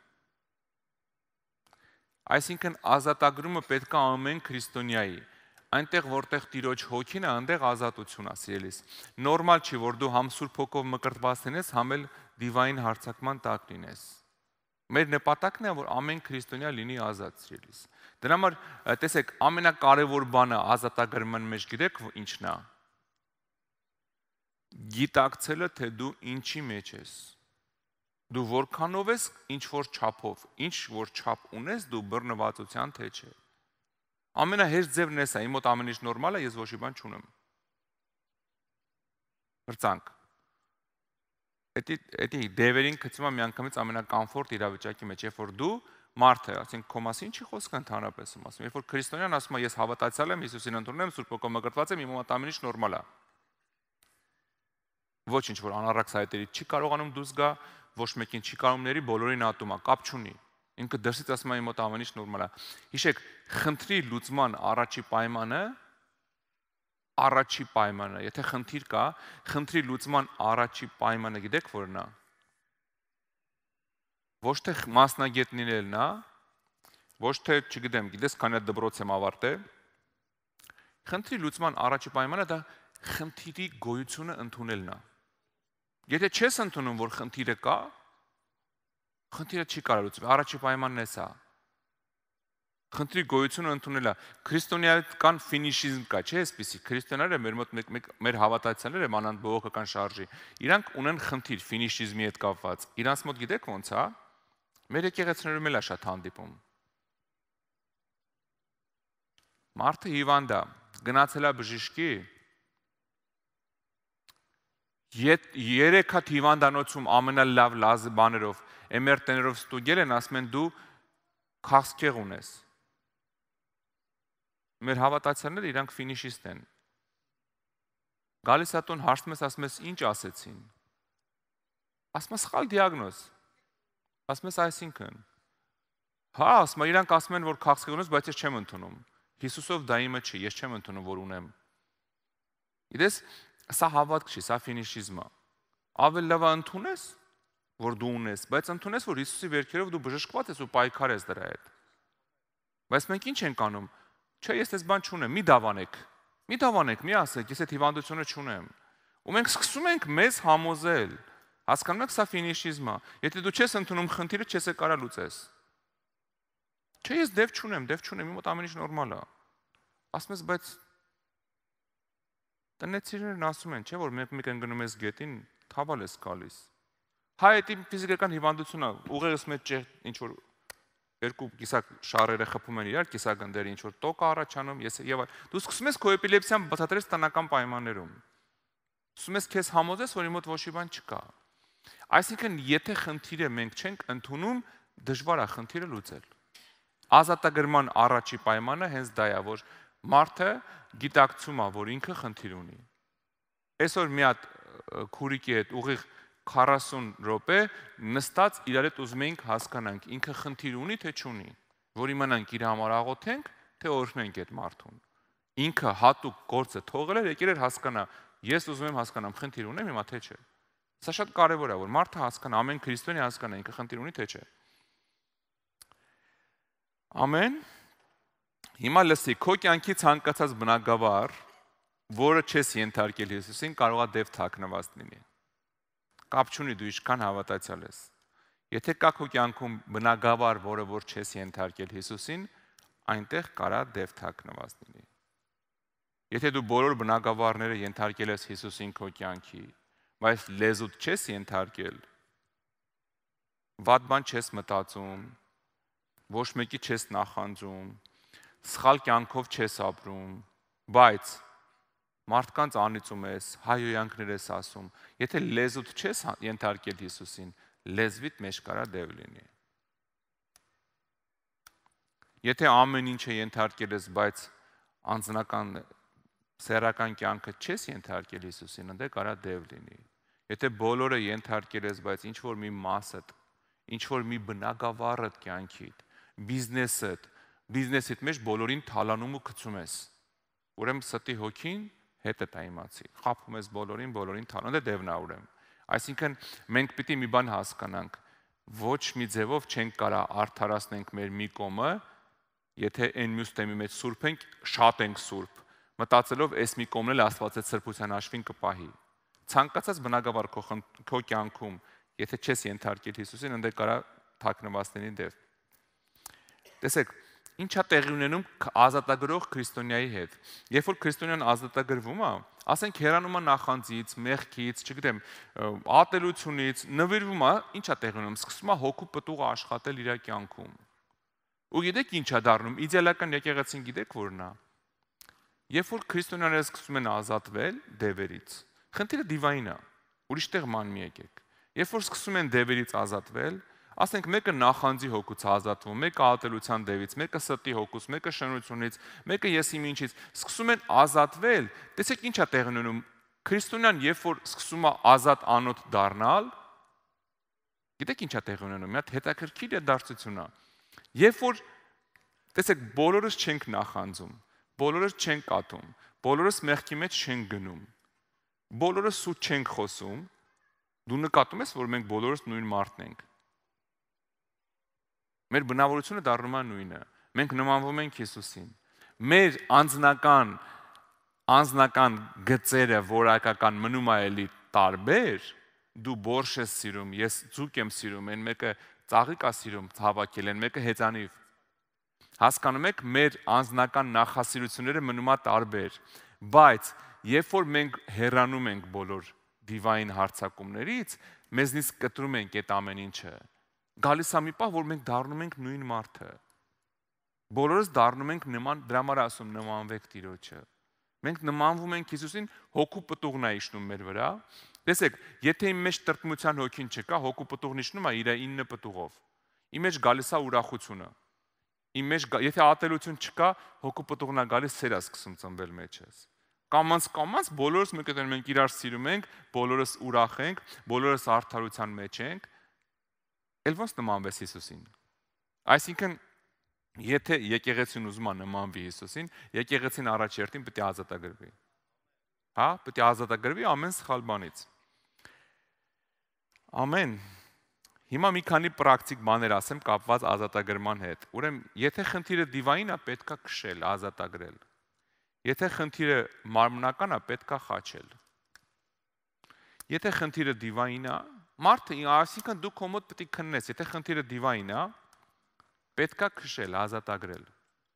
A: Այսինքն ազատագրումը պետք է ամեն քրիստոնյայի։ Այնտեղ որտեղ Տիրոջ հոգին է, այնտեղ ազատություն է, սիրելիս։ Նորմալ չի, որ դու համ Սուրբ Հոգով մկրտված լինես, համ էլ դիվային հարձակման տակ լինես։ Մեր նպատակն է, որ ամեն քրիստոնյա լինի ազատ, սիրելիս։ Դրա համար, տեսեք, ամենակարևոր բանը ազատագրման մեջ գիտեք ինչն է։ Գիտակցելը, թե դու ինչի մեջ ես։ Դու որքանով ես, ինչ որ չափով, ինչ որ չափ ունես, դու բռնվածության թեչ է։ Ամենահեշտ ձևն էս է, իմ մոտ ամեն ինչ նորմալ է, ես ոչ մի բան չունեմ։ Հրցանք։ Էդի դևերին գցում եմ միանգամից ամենակոմֆորտ իրավիճակի մեջ, երբ որ դու մարդ է, ասենք քո մասին չի խոսքը ընդհանրապես ասում, երբ որ քրիստոնյան ասում է ես հավատացյալ եմ, Հիսուսին ընդունել եմ, Սուրբ Հոգով մկրտված եմ, իմ մոտ ամեն ինչ նորմալ է։ Ոչինչ որ անառակ սայթերից չի կարողանում դուրս գա, ոչ մեկին չի կարողների, բոլորին ատում է, կապ չունի։ Ինքը դրսից ասում է իմ մոտ ամեն ինչ նորմալ է։ Հիշեք, խնդրի լուծման առաջի պայմանը, եթե խնդիր կա, խնդրի լուծման առաջի պայմանը գիտեք որն է։ Ոչ թե մասնագետ լինելն է, ոչ թե, չգիտեմ, գիտես, քանի դպրոց եմ ավարտել։ Խնդրի լուծման առաջի պայմանը դա խնդիրի գոյությունը ընդունելն է։ Եթե չես ընդունում, որ խնդիրը կա, խնդիրը չի կարող լուծվել, առաջի պայմանն է սա։ Խնդրի գոյությունը ընդունելը, քրիստոնեական ֆինիշիզմ կա, չէ՞ այսպեսի, քրիստոնյաները մեր մոտ մեր հավատացյալները մանանդ բողոքական շարժի, իրանք ունեն խնդիր ֆինիշիզմի հետ կապված, իրանց մոտ գիտեք ոնց է, մեր եկեղեցիներում էլ է շատ հանդիպում։ Մարդը հիվանդ է, գնացել է բժշկի, 3 հատ հիվանդանոցում ամենալավ բաներով, MRT-ներով ստուգել են, ասում են դու քաղցկեղ ունես։ Մեր հավատացյալները իրանք ֆինիշիստ են։ Գալիս է տուն հարցնում ես, ասում ես ինչ ասեցին։ Ասում ես սխալ դիագնոզ։ Ասում ես այսինքն։ Հա, ասում իրանք ասում են որ քաղցկեղ ունես, բայց ես չեմ ընդունում։ Հիսուսով դա իմը չի, ես չեմ ընդունում որ ունեմ։ Գիտես, սա հավատք չի, սա ֆինիշիզմ է։ Ավելի լավ է ընդունես, որ դու ունես, բայց ընդունես որ Հիսուսի վերքերով դու բժշկված ես ու պայքար ես դրա հետ։ Բայց մենք ինչ ենք անում։ Չէ, ես այս բան չունեմ, մի դավանեք, մի ասեք, ես այդ հիվանդությունը չունեմ։ Ու մենք սկսում ենք մեզ համոզել։ Հասկանում եք, սա ֆինիշիզմ է։ Եթե դու չես ընդունում խնդիրը, չես է կարա լուծես։ Չէ, ես դև չունեմ, իմ մոտ ամեն ինչ նորմալ է։ Ասում ես, բայց տնեցիներն ասում են, չէ՞ որ մեկ ընկնում ես գետին, թավալ ես գալիս։ Հա, դա ֆիզիկական հիվանդություն է, ուղեղս մեջ ինչ որ երկու կիսակ շարերը խփում են իրար, կիսագնդերը ինչ որ տոկ առաջանում, եւ դու սկսում ես քո էպիլեպսիան բացատրել տնական պայմաններում։ Սկսում ես քեզ համոզես, որ իմ մոտ ոչ մի բան չկա։ Այսինքն, եթե խնդիրը մենք չենք ընդունում, դժվար է խնդիրը լուծել։ Ազատագրման առաջի պայմանը հենց դա է, որ մարդը գիտակցում է, որ ինքը խնդիր ունի։ Այսօր մի հատ քուրիկի հետ ուղիղ 40 րոպե նստած իրար հետ ուզում էինք հասկանանք ինքը խնդիր ունի թե չունի, որ իմանանք իր համար աղոթենք, թե օրհնենք այդ մարդուն։ Ինքը հատուկ գործը թողել էր, եկել էր հասկանա, ես ուզում եմ հասկանամ խնդիր ունեմ, հիմա թե չէ։ Սա շատ կարևոր է, որ մարդը հասկանա, ամեն քրիստոնյա հասկանա ինքը խնդիր ունի թե չէ։ Ամեն։ Հիմա լսի, քո կյանքի ցանկացած բնագավառ, որը չես ենթարկել Հիսուսին, կարող է դեպ թաքնված լինի։ Կապ չունի դու ինչքան հավատացյալ ես։ Եթե կա քո կյանքում բնագավառ, որը որ չես ենթարկել Հիսուսին, այնտեղ կարա դեպ թաքնված լինի։ Եթե դու բոլոր բնագավառները ենթարկել ես Հիսուսին քո կյանքի, բայց լեզուդ չես ենթարկել, վատ բան չես մտածում, ոչ մեկի չես նախանձում, սխալ կյանքով չես ապրում, բայց մարդկանց անիծում ես, հայհոյանքներ ես ասում, եթե լեզուդ չես ենթարկել Հիսուսին, լեզվիդ մեջ կարա դև լինի։ Եթե ամեն ինչը ենթարկել ես, բայց անձնական սեռական կյանքը չես ենթարկել Հիսուսին, ընդ կարա դև լինի։ Եթե բոլորը ենթարկել ես, բայց ինչ որ մի մասդ, ինչ որ մի բնագավառդ կյանքիդ, բիզնեսիդ մեջ բոլորին թալանում ու գցում ես։ Ուրեմն ստի հոգին հետը դա իմացի։ Խափում ես բոլորին թալանում, դե դևն է ուրեմն։ Այսինքն մենք պիտի մի բան հասկանանք, ոչ մի ձևով չենք կարա արդարացնենք մեր մի կողմը, եթե այն մյուս տեմի մեջ սուրբ ենք, շատ ենք սուրբ, մտածելով այս մի կողմն էլ Աստված այդ սրբության հաշվին կպահի։ Ցանկացած բնագավառ քո կյանքում, եթե չես ենթարկել Հիսուսին, ընդ կարա թաքնված լինի դև։ Տեսեք, Ինչ է տեղի ունենում ազատագրող քրիստոնյայի հետ։ Երբ որ քրիստոնյան ազատագրվում է, ասենք հեռանում է նախանձից, մեղքից, չգիտեմ, ատելությունից, նվիրվում է, ինչ է տեղի ունենում, սկսում է հոգու պտուղը աշխատել իր կյանքում։ Ու գիտեք ինչ է դառնում, իդեալական եկեղեցին գիտեք որն է։ Երբ որ քրիստոնյաները սկսում են ազատվել դևերից, խնդիրը դիվային է, ուրիշ տեղ ման մի եկեք։ Երբ որ սկսում են դևերից ազատվել, ասենք մեկը նախանձի հոգուց ազատվում, մեկը ատելության դևից, մեկը ստի հոգուց, մեկը շնությունից, մեկը եսի ինչից, սկսում են ազատվել, տեսեք ինչ է տեղի ունենում, քրիստոնյան երբ որ սկսում է ազատ անոթ դառնալ, գիտեք ինչ է տեղի ունենում, մի հատ հետաքրքիր դարձություն է։ Երբ որ տեսեք բոլորս չենք նախանձում, բոլորս չենք ատում, բոլորս մեղքի մեջ չենք գնում, բոլորս սուտ չենք խոսում, դու նկատում ես, որ մենք բոլորս նույն մարդն ենք։ Մեր բնավորությունը դառնում է նույնը։ Մենք նմանվում ենք Հիսուսին։ Մեր անձնական գծերը որակական մնում է էլի տարբեր, դու բորշ ես սիրում, ես ձուկ եմ սիրում, այն մեկը ծաղիկ է սիրում հավաքել, այն մեկը հեծանիվ։ Հասկանում եք, մեր անձնական նախասիրությունները մնում է տարբեր, բայց երբ որ մենք հեռանում ենք բոլոր դիվային հարձակումներից, մեզնից կտրում ենք այդ ամեն ինչը։ Գալիս է մի պահ, որ մենք դառնում ենք նույն մարդը։ Բոլորս դառնում ենք նման, դրա համար ասում նմանվեք Տիրոջը։ Մենք նմանվում ենք Հիսուսին, հոգու պտուղն է իջնում մեր վրա։ Տեսեք, եթե իմ մեջ տրտմության հոգին չկա, հոգու պտուղն իջնում է իր 9 պտուղով։ Իմ մեջ գալիս է ուրախությունը։ Իմ մեջ եթե ատելություն չկա, հոգու պտուղն է գալիս, սեր է սկսում ծնվել մեջս։ Կամաց բոլորս մենք իրար սիրում ենք, բոլորս ուրախ ենք, բոլորս արդարության մեջ ենք։ Էլ ոնց նմանվես Հիսուսին։ Այսինքն, եթե եկեղեցին ուզում է նմանվի Հիսուսին, եկեղեցին առաջերտին պետք է ազատագրվի։ Հա, պետք է ազատագրվի ամեն սխալ բանից։ Ամեն։ Հիմա մի քանի պրակտիկ բաներ ասեմ կապված ազատագրման հետ։ Ուրեմն, եթե խնդիրը դիվային է, պետք է քշել, ազատագրել։ Եթե խնդիրը մարմնական է, պետք է խաչել։ Եթե խնդիրը դիվային է, մարդը, այսինքն դու քո մոտ պետք է քննես, եթե խնդիրը դիվային է, պետք է քշել, ազատագրել։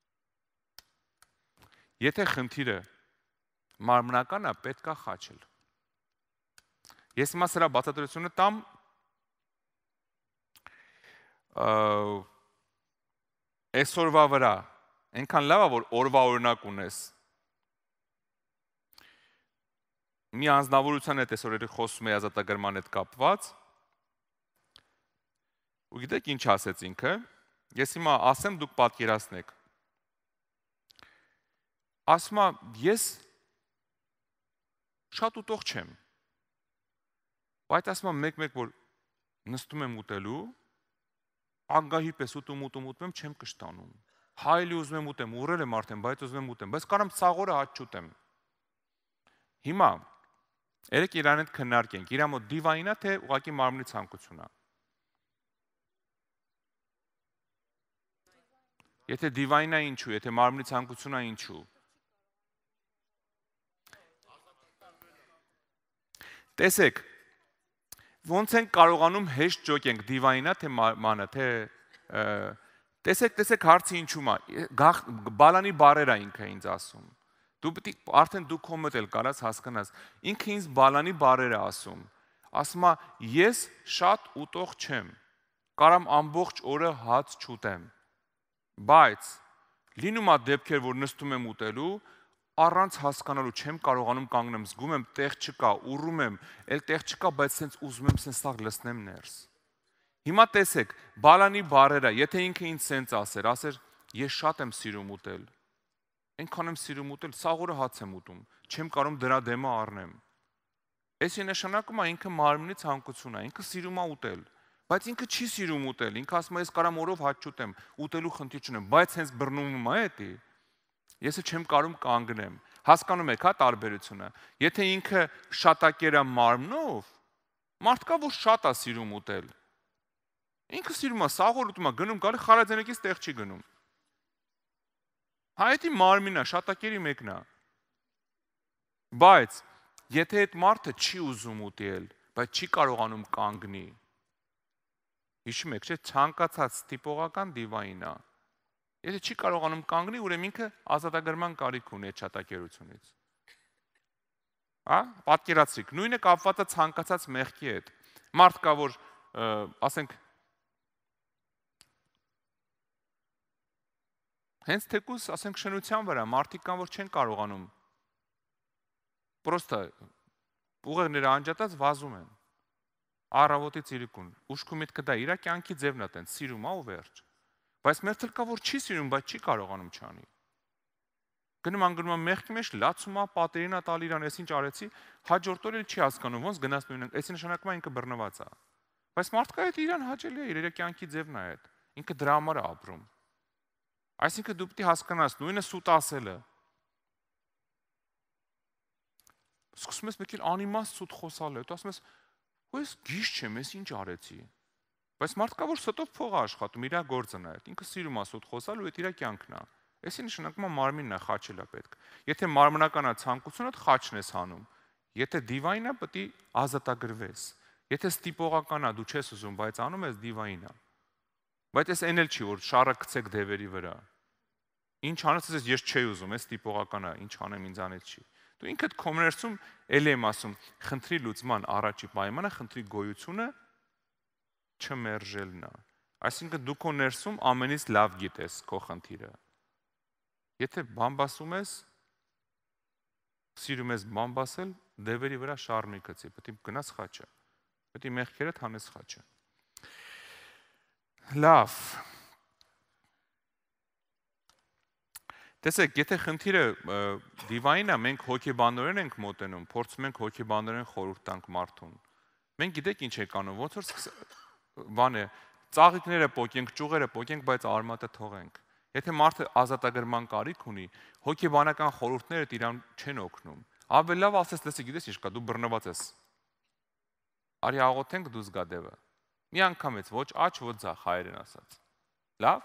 A: Եթե խնդիրը մարմնական է, պետք է խաչել։ Ես հիմա սրա բացատրությունը տամ այսօրվա վրա, այնքան լավ է, որ օրվա օրինակ ունես։ Մի անձնավորության հետ այսօր խոսում էի ազատագրման հետ կապված։ Ու գիտեք ինչ ասեց ինքը։ Ես հիմա ասեմ, դուք պատկերացնեք։ Ասում է, ես շատ ուտող չեմ։ Բայց ասում է մեկ-մեկ, որ նստում եմ ուտելու, անգահի պես ուտում եմ, չեմ կշտանում։ Հայելի ուզում եմ ուտեմ, ուռել եմ արդեն, բայց ուզում եմ ուտեմ, բայց կարամ ցաղորը հաճ չուտեմ։ Հիմա երեք իրան հետ քննարկենք, իրա մոտ դիվային է, թե ուղղակի մարմնի ցանկություն է։ Եթե դիվային է, ինչու, եթե մարմնի ցանկություն է, ինչու։ Տեսեք, ոնց են կարողանում հեշտ ջոկենք, դիվայինա թե մանը, թե տեսեք հարցը ինչու՞մ է, բալանի բարեր է ինքը ինձ ասում։ Դու պետք է արդեն դու քո մոտ էլ կարաս հասկանաս, ինքը ինձ բալանի բարեր է ասում։ Ասում է, ես շատ ուտող չեմ, կարամ ամբողջ օրը հաց չուտեմ, բայց լինում է դեպքեր, որ նստում եմ ուտելու, առանց հասկանալու չեմ կարողանում կանգնեմ, զգում եմ տեղ չկա, ուռում եմ, էլ տեղ չկա, բայց սենց ուզում եմ սենց սաղ լցնեմ ներս։ Հիմա տեսեք, բալանի բարերը, եթե ինքը ինձ սենց ասեր, ես շատ եմ սիրում ուտել, այնքան եմ սիրում ուտել, սաղ օրը հաց եմ ուտում, չեմ կարում դրա դեմը առնեմ։ Էսի նշանակում է ինքը մարմնի ցանկություն է, ինքը սիրում է ուտել, բայց ինքը չի սիրում ուտել, ինքը ասում է ես կարամ օրով հաց չուտեմ, ուտելու խնդիր չունեմ, բայց հենց բռնվում է էդի։ Ես չեմ կարում կանգնեմ։ Հասկանում եք, հա, տարբերությունը։ Եթե ինքը շատակեր է մարմնով, մարդ կա, որ շատ է սիրում ուտել։ Ինքը սիրում է, սաղոր ուտում է, գնում, գալի խարաձենեկից տեղ չի գնում։ Հա, էդի մարմինն է, շատակերի մեկն է։ Բայց եթե այդ մարդը չի ուզում ուտել, բայց չի կարողանում կանգնի, հիշում եք, չէ, ցանկացած տիպողական դիվային է։ Եթե չի կարողանում կանգնի, ուրեմն ինքը ազատագրման կարիք ունի այդ շատակերությունից։ Հա, պատկերացրիք, նույնը կապված է ցանկացած մեղքի հետ։ Մարդ կա, որ ասենք հենց թեկուզ, ասենք շնության վրա մարդիկ կան, որ չեն կարողանում։ Պրոստը ուղեղները անջատած վազում են։ Առավոտից իրիկուն, ուշքի միտքը դա իր կյանքի ձևն է տենց, սիրում է ու վերջ։ Բայց մերթել կա, որ չի սիրում, բայց չի կարողանում չանի։ Գնում անգնում մեղքի մեջ լացում է, պատերին է տալ իրան, ես ինչ արեցի, հաջորդ օրը չի հասկանում, ոնց գնաց նույնն, այսի նշանակում է ինքը բռնված է։ Բայց մարդկա հետ իրան հաճելի է, իր կյանքի ձևն է այդ։ Ինքը դրա համար է ապրում։ Այսինքն դու պետք է հասկանաս, նույնը սուտ ասելը։ Սկսում ես մեկ էլ անիմաստ սուտ խոսալ, հետո ասում ես, «Ու ես գիժ չեմ, ես ինչ արեցի»։ Բայց մարդկա որ ստով փող է աշխատում, իր գործն է այդ։ Ինքը սիրում է սուտ խոսալ ու այդ իր կյանքն է։ Այսի նշանակում է մարմինն է խաչելա պետք։ Եթե մարմնական է ցանկությունը, խաչն ես հանում։ Եթե դիվայնը, պետք է ազատագրվես։ Եթե ստիպողական է, դու չես ուզում, բայց անում ես դիվայնը։ Բայց այս այն էլ չի, որ շարը գցեք դևերի վրա։ Ինչ անես, ես չէի ուզում, ես ստիպողական է, ինչ անեմ ինձանից չի։ Դու ինքդ քո ներսում էլ եմ ասում, խնդրի լուծման առաջի պայմանը, խնդրի գոյությունը չմերժելն է։ Այսինքն դու քո ներսում ամենից լավ գիտես քո խնդիրը։ Եթե բամբասում ես, սիրում ես բամբասել, դևերի վրա շարմի գցի, պետք է գնաս խաչը։ Պետք է մեղքերդ հանես խաչը։ Լավ։ Տեսեք, եթե խնդիրը դիվայնն է, մենք հոգեբանորեն ենք մոտենում, փորձում ենք հոգեբանորեն խորհուրդ տանք մարդուն։ Մենք գիտեք ինչ ենք անում, ոնց որ բան է, ծաղիկները պոկենք, ճյուղերը պոկենք, բայց արմատը թողենք։ Եթե մարդը ազատագրման կարիք ունի, հոգեբանական խորհուրդները իրան չեն օգնում։ Ավելի լավ ասես, լսի, գիտես ինչ կա, դու բռնված ես։ Արի աղոթենք դու զգա դևը։ Մի անգամից ոչ աճ, ոչ ձախ հայերեն ասած։ Լավ։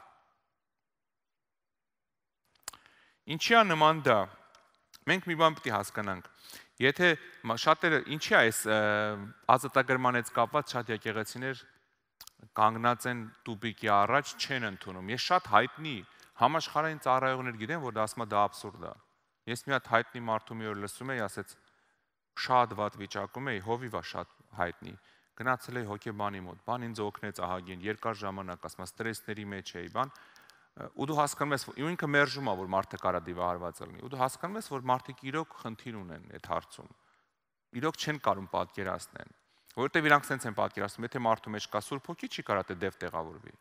A: Ինչի է նման դա։ Մենք մի բան պետք է հասկանանք։ Եթե շատերը ինչի է այս ազատագրման հետ կապված շատ եկեղեցիներ կանգնած են տուպիկի առաջ, չեն ընդունում։ Ես շատ հայտնի համաշխարհային ծառայողներ գիտեմ, որ դա ասում է դա աբսուրդ է։ Ես մի հատ հայտնի մարդու մի օր լսում էի, ասեց շատ վատ վիճակում էի, հովիվ է շատ հայտնի։ Գնացել էի հոգեբանի մոտ, բան ինձ օգնեց ահագին, երկար ժամանակ, ասում ստրեսների մեջ էի, բան ու դու հասկանում ես, ու ինքը մերժում է, որ մարդը կարա դիվահարված լինի, ու դու հասկանում ես, որ մարդիկ իրոք խնդիր ունեն այդ հարցում։ Իրոք չեն կարող պատկերացնեն, որովհետև իրանք sense են պատկերացնում, եթե մարդու մեջ կա Սուրբ Հոգի, չի կարա թե դև տեղավորվի։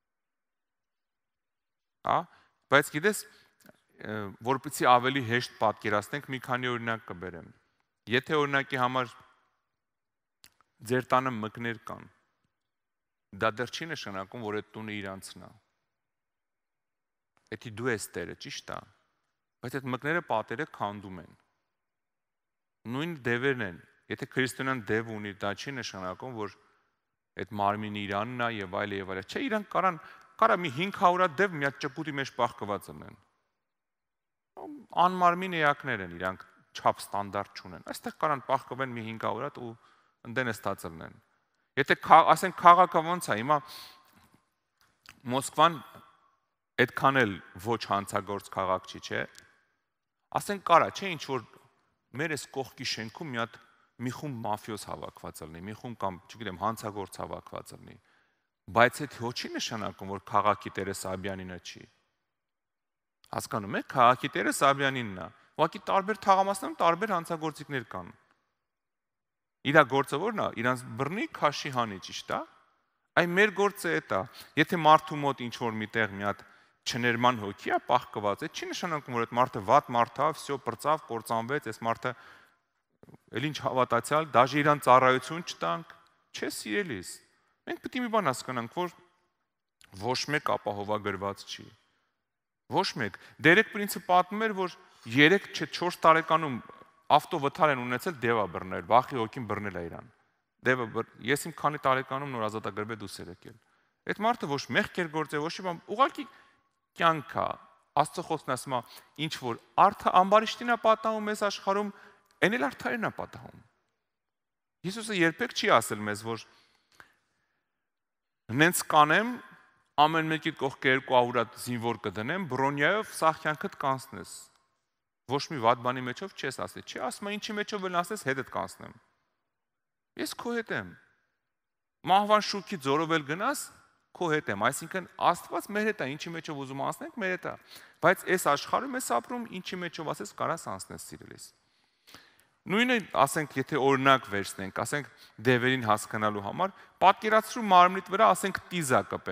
A: Հա, բայց գիտես, որպեսզի ավելի հեշտ պատկերացնենք, մի քանի օրինակ կբերեմ։ Եթե օրինակի համար ձեր տանը մկներ կան, դա դեռ չի նշանակում, որ այդ տունը իրանցն է։ Եթե դու ես տերը, ճիշտ է, բայց այդ մկները պատերը քանդում են։ Նույն դևերն են։ Եթե քրիստոնյան դև ունի, դա չի նշանակում, որ այդ մարմինը իրանն է եւ այլ եւ այլ։ Չէ, իրանք կարա մի 500 դև մի հատ ճպուտի մեջ պահկված լինեն։ Անմարմին էակներ են, իրանք չափ ստանդարտ չունեն։ Այստեղ կարան պահկվեն մի 500 հատ ու ընդեն ստացել լինեն։ Եթե ասենք քաղաքը ոնց է, հիմա Մոսկվան այդքան էլ ոչ հանցագործ քաղաք չի, չէ։ Ասենք կարա, չէ, ինչ որ մեր այս կողքի շենքում մի խումբ մաֆիոզ հավաքված լինի, մի խումբ կամ, չգիտեմ, հանցագործ հավաքված լինի։ Բայց այդ հոչի նշանակում, որ քաղաքի տերը Սաբյանինը չի։ Հասկանում եք, քաղաքի տերը Սաբյանինն է։ Ուղղակի տարբեր թաղամասերում տարբեր հանցագործիկներ կան։ Իրա գործը ո՞րն է, իրանց բռնի քաշի հանի, ճիշտ է։ Այ մեր գործը է դա։ Եթե մարդու մոտ ինչ որ միտեղ մի հատ չներման հոգի է պահկված, այդ չի նշանակում, որ այդ մարդը վատ մարդ է, վсё պրծավ, կործանվեց, այս մարդը էլ ինչ հավատացյալ, դաժե իրան ծառայություն չտանք, չէ սիրելիս։ Մենք պետք է մի բան հասկանանք, որ ոչ մեկ ապահովագրված չի։ Ոչ մեկ։ Դերեկ Պրինցը պատմում էր, որ 3-4 տարեկանում ավտովթար են ունեցել դևա բռնել, վախի հոգին բռնել է իրան։ Դևը ես իմ քանի տարեկանում նոր ազատագրվել դուրս էր եկել։ Այդ մարդը ոչ մեղքեր գործել, ոչ բան, ուղղակի կյանք է։ Աստծո խոսքն ասում է, ինչ որ արթը ամբարիշտին է պատահում մեզ աշխարհում, այն էլ արթարին է պատահում։ Հիսուսը երբեք չի ասել մեզ, որ նենց կանեմ, ամեն մեկի կողքը 200 հատ զինվոր կդնեմ, բրոնյայով սաղ կյանքդ կանցնես։ Ոչ մի վատ բանի մեջով չես ասի, չի ասում ինչի մեջով էլ ասես հետդ կանցնեմ։ Ես քո հետ եմ։ Մահվան շուքի ձորով էլ գնաս, քո հետ եմ, այսինքն Աստված մեր հետ է, ինչի մեջով ուզում անցնենք, մեր հետ է։ Բայց այս աշխարհում ես ապրում, ինչի մեջով ասես կարաս անցնես սիրելիս։ Նույնը ասենք, եթե օրինակ վերցնենք, ասենք դևերին հասկանալու համար, պատկերացրու մարմնիդ վրա ասենք տիզա կպե։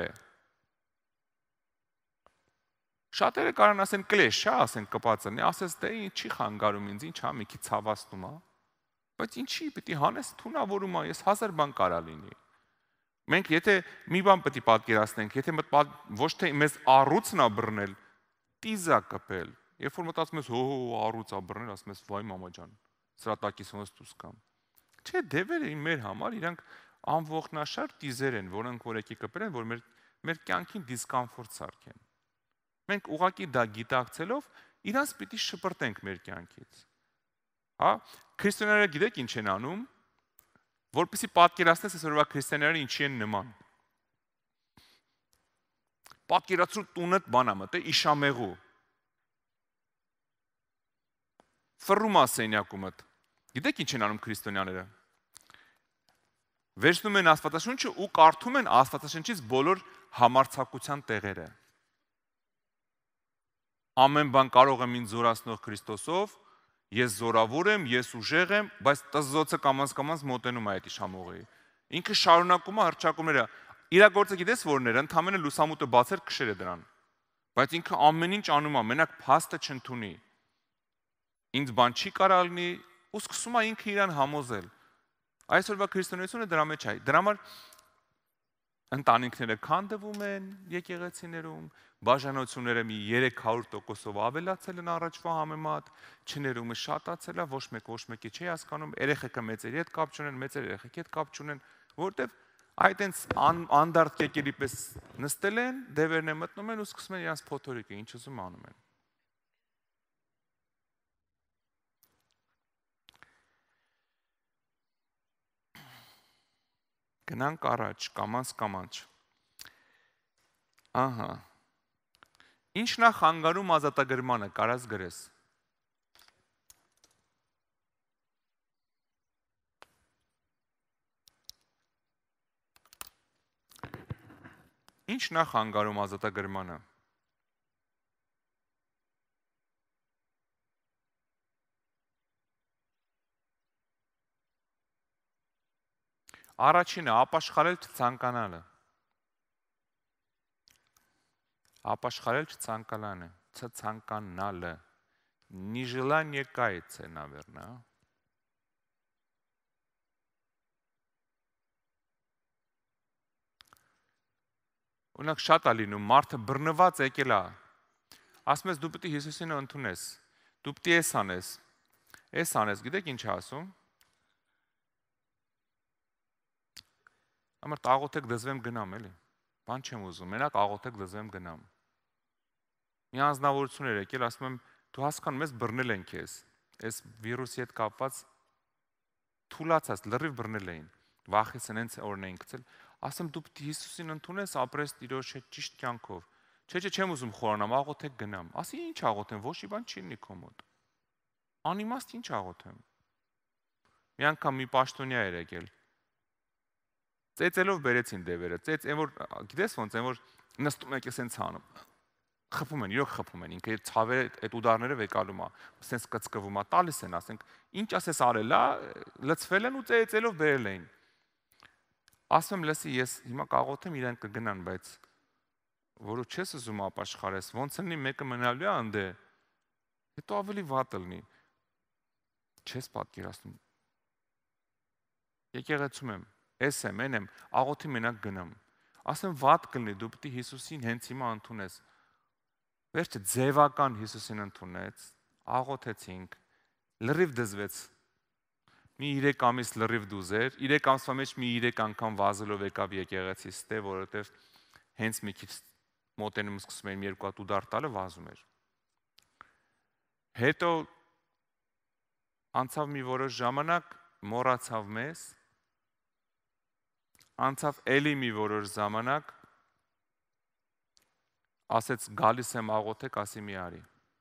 A: Շատերը կարան ասեն կլեշ, հա, ասեն կպած լինի, ասես դե ինչի խանգարում ինձ, ինչ հա մի քիչ ցավացնում է։ Բայց ինչի պիտի հանես թունավորում է, ես 1000 բան կարա լինի։ Մենք եթե մի բան պետք է պատկերացնենք, եթե ոչ թե մեզ առուծն է բռնել, տիզա կպել։ Երբ որ մտածում ես, հո առուծ է բռնել, ասում ես վայ մամա ջան, սրա տակիսոնս դուս կամ։ Չէ, դևերը մեր համար իրանք անողնաշար տիզեր են, որոնք որ եկի կպրեն, որ մեր կյանքին դիսկոմֆորտ սարքեն։ Մենք ուղղակի դա գիտակցելով իրանց պիտի շպրտենք մեր կյանքից։ Հա, քրիստոնյաները գիտեք ինչ են անում, որպեսզի պատկերացնես այսօրվա քրիստոնյաները ինչի են նման։ Պատկերացրու տունդ բանա մտե իշամեղու։ Ֆռում է սենյակումդ։ Գիտեք ինչ են անում քրիստոնյաները։ Վերցնում են Աստվածաշունչը ու կարդում են Աստվածաշնչից բոլոր համարձակության տեղերը։ Ամեն բան կարող եմ ինձ զորացնող Քրիստոսով, ես զորավոր եմ, ես ուժեղ եմ, բայց տզոցը կամաց մոտենում է այդ իշամողի։ Ինքը շարունակում է հռչակումները։ Իր գործը գիտես որներ, ընդամենը լուսամուտը բացեր քշեր է դրան։ Բայց ինքը ամեն ինչ անում է, մենակ փաստը չընդունի։ Ինձ բան չի կարա լինի, ու սկսում է ինքը իրան համոզել։ Այսօրվա քրիստոնեությունը դրա մեջ է։ Դրա համար ընտանիքները քանդվում են եկեղեցիներում, բաժանությունները մի 300%-ով ավելացել են առաջվա համեմատ, չներումը շատացել է, ոչ մեկի չի հասկանում, երեխեքը մեծերի հետ կապ չունեն, մեծերը երեխեքի հետ կապ չունեն, որովհետև այդենց անդարդ կեկերի պես նստել են, դևերն են մտնում են ու սկսում են իրանց փոթորիկը, ինչ ուզում անում են։ Գնանք առաջ, կամաց։ Ահա։ Ինչն է խանգարում ազատագրմանը, կարաս գրես։ Ինչն է խանգարում ազատագրմանը։ Առաջինը ապաշխարել չցանկանալը։ Ապաշխարել չցանկանալը։ Нежелание каяться, наверное. Օրինակ շատ է լինում, մարդը բռնված եկել է։ Ասում ես դու պետք է Հիսուսին ընդունես։ Դու պետք է էս անես, գիտեք ինչ է ասում։ Ամր աղոթեք դզվեմ գնամ, էլի։ Բան չեմ ուզում, մենակ աղոթեք դզվեմ գնամ։ Մի անձնավորություն էր եկել, ասում եմ, դու հասկանում ես բռնել են քեզ։ Այս վիրուսի հետ կապված թուլացած լրիվ բռնել էին։ Վախից հենց օրն էին գցել։ Ասում դու պետք է Հիսուսին ընդունես, ապրես Տիրոջ հետ ճիշտ կյանքով։ Չէ, չեմ ուզում խորանամ, աղոթեք գնամ։ Ասի ինչ աղոթեմ, ոչ մի բան չի լինի քո մոտ։ Անիմաստ ինչ աղոթեմ։ Մի անգամ մի պաշտոնյա էր եկել։ Ծեծելով բերեցին դևերը, այն որ գիտես ոնց, այն որ նստում եք էսենց անում։ Խփում են, իրոք խփում են, ինքը ցավերը այդ ուդարները վեկալում է, ասենց կծկվում է, տալիս են, ասենք, ինչ ասես արել է, լցվել են ու ծեծելով բերել էին։ Ասում եմ, լսի, ես հիմա կաղոթեմ իրեն կգնան, բայց որը չես ուզում ապաշխարես, ոնց լինի մեկը մնալու է անդե, հետո ավելի վատ լինի։ Չես պատկերացնում։ Եկեղեցում եմ, ես եմ, աղոթի մենակ գնամ։ Ասեմ վատ կլինի, դու պետք է Հիսուսին հենց հիմա ընդունես։ Վերջը ձևական Հիսուսին ընդունեց, աղոթեցինք, լրիվ դզվեց։ Մի 3 ամիս լրիվ դուզեր, 3 ամսվա մեջ մի 3 անգամ վազելով եկավ եկեղեցից ստե, որովհետև հենց մի քիչ մոտենում սկսում էին 2 հատ ուդար տալը վազում էր։ Հետո անցավ մի որոշ ժամանակ, մոռացավ մեզ, անցավ էլի մի որոշ ժամանակ, ասեց գալիս եմ աղոթեք, ասի մի արի։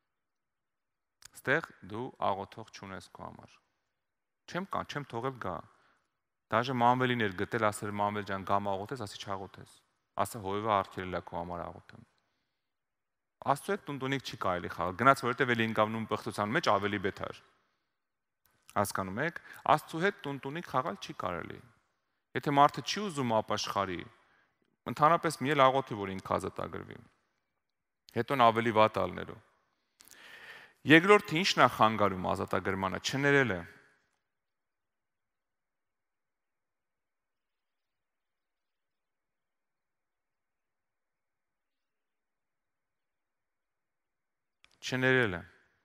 A: Ստեղ դու աղոթող չունես քո համար։ Չեմ թողել գա։ Դաժե Մանվելին էր գտել, ասել Մանվել ջան, գամ աղոթես, ասի չաղոթես։ Ասա հովիվը արգելել է քո համար աղոթեմ։ Աստծո հետ տունտունիկ չի կարելի խաղալ։ Գնաց որովհետև էլի ինկավնում պղծության մեջ ավելի բեթար։ Հասկանում եք, Աստծո հետ տունտունիկ խաղալ չի կարելի։ Եթե մարդը չի ուզում ապաշխարի, ընդհանրապես մի էլ աղոթի, որ ինքը ազատագրվի։ Հետո ավելի վատ ալնելու։ Երկրորդը ի՞նչն է խանգարում ազատագրմանը, չներելը։ Չներելը։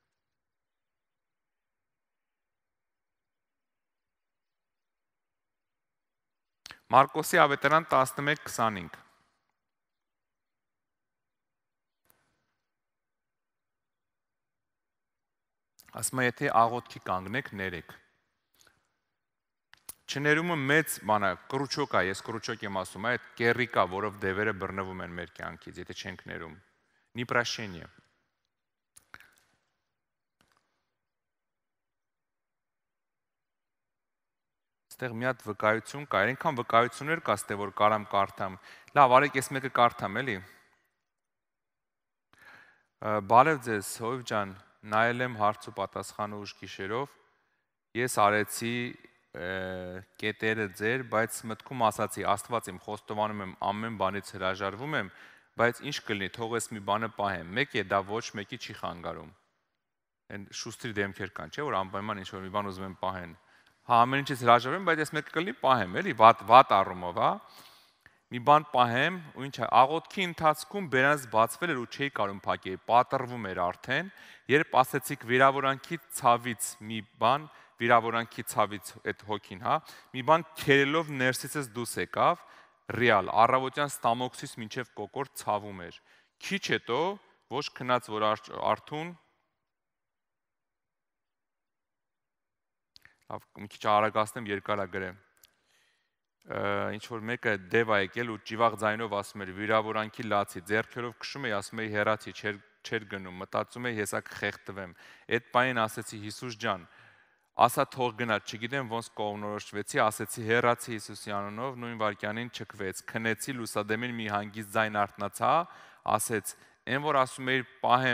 A: Մարկոսի ավետարան 11:25 ասում է, եթե աղոթքի կանգնեք, ներեք։ Չներումը մեծ բան է, կրուչոկ է, ես կրուչոկ եմ ասում, այդ կեռիկա, որով դևերը բռնվում են մեր կյանքից, եթե չենք ներում։ Ни прощение։ Այստեղ մի հատ վկայություն կա, այնքան վկայություններ կա, ստե որ կարամ կարդամ։ Լավ, արեք ես մեկը կարդամ, էլի։ Բարև ձեզ, Հովիվ ջան, նայել եմ հարց ու պատասխանը ուշ գիշերով։ Ես արեցի կետերը ձեր, բայց մտքում ասացի, Աստված իմ խոստովանում եմ, ամեն բանից հրաժարվում եմ, բայց ինչ կլինի, թող ես մի բանը պահեմ։ Մեկ է, դա ոչ մեկի չի խանգարում։ Այն շուստրի դեմքեր կան, չէ՞, որ անպայման ինչ որ մի բան ուզում են պահեն։ Հա, ամեն ինչից հրաժարվում եմ, բայց ես մեկը կլինի պահեմ, էլի, վատ առումով, հա։ Մի բան պահեմ, ու ինչ է, աղոթքի ընթացքում բերանս բացվել էր ու չէի կարող փակել, պատռվում էր արդեն, երբ ասեցիք վիրավորանքի ցավից մի բան, վիրավորանքի ցավից այդ հոգին, հա, մի բան քերելով ներսիցս դուրս եկավ, ռեալ, առավոտյան ստամոքսից մինչև կոկորդ ցավում էր։ Քիչ հետո ոչ քնած որ արթուն, լավ, մի քիչ արագացնեմ, երկար է գրեմ։ Ինչ որ մեկը դև է եկել ու ճիվաղ ձայնով ասում էր վիրավորանքի լացի, ձեռքերով քշում էի, ասում էի հեռացի, չէր գնում, մտածում էի հեսա կխեղդվեմ։ Այդ պահին ասեցի Հիսուս ջան, ասա թող գնա, չգիտեմ ոնց կողմնորոշվեցի, ասեցի հեռացի Հիսուսի անունով, նույն վայրկյանին չքվեց, քնեցի լուսադեմին մի հանգիստ ձայն արթնացա, ասեց, այն որ ասում էի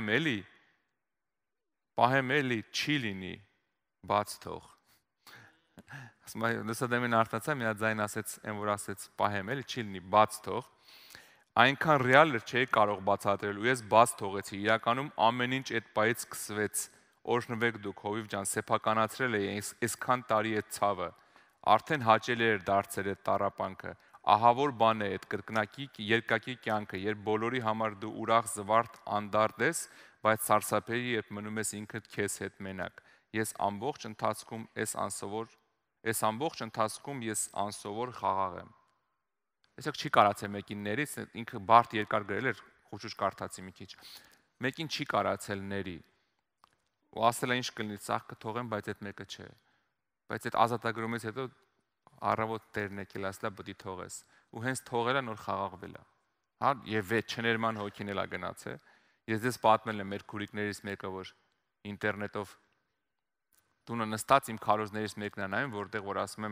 A: պահեմ էլի, չի լինի, բաց թող։ Ասում եմ, լուսադեմին արթնացա, մի հատ ձայն ասեց, այն որ ասեց պահեմ էլի, չի լինի, բաց թող։ Այնքան ռեալ էր, չէի կարող բացատրել, ու ես բաց թողեցի։ Իրականում ամեն ինչ այդ պահից սկսվեց։ Օրհնվեք դուք, Հովիվ ջան, սեփականացրել էի այսքան տարի այդ ցավը։ Արդեն հաճելի էր դարձել այդ տառապանքը։ Ահավոր բան է այդ կրկնակի երկակի կյանքը, երբ բոլորի համար դու ուրախ զվարթ անդարդ ես, բայց սարսափելի երբ մնում ես ինքդ քեզ հետ մենակ։ Ես ամբողջ ընթացքում ես անսովոր խաղաղ եմ։ Այսօք չի կարացել մեկին ների, ինքը բարդ երկար գրել էր, խուճուճ կարդացի մի քիչ։ Մեկին չի կարացել ների։ Ու ասել է ինչ կլինի, ծաղկը թողեմ, բայց այդ մեկը չէ։ Բայց այդ ազատագրումից հետո առավոտ Տերն եկել ասել է պետք է թողես։ Ու հենց թողել է նոր խաղաղվել է։ Հա, եւ վեճ չներման հոգին էլ է գնացել։ Ես դες պատմել եմ մեր քուրիկներից մեկը, որ ինտերնետով տունը նստած իմ քարոզներից մեկն է նայում, որտեղ որ ասում եմ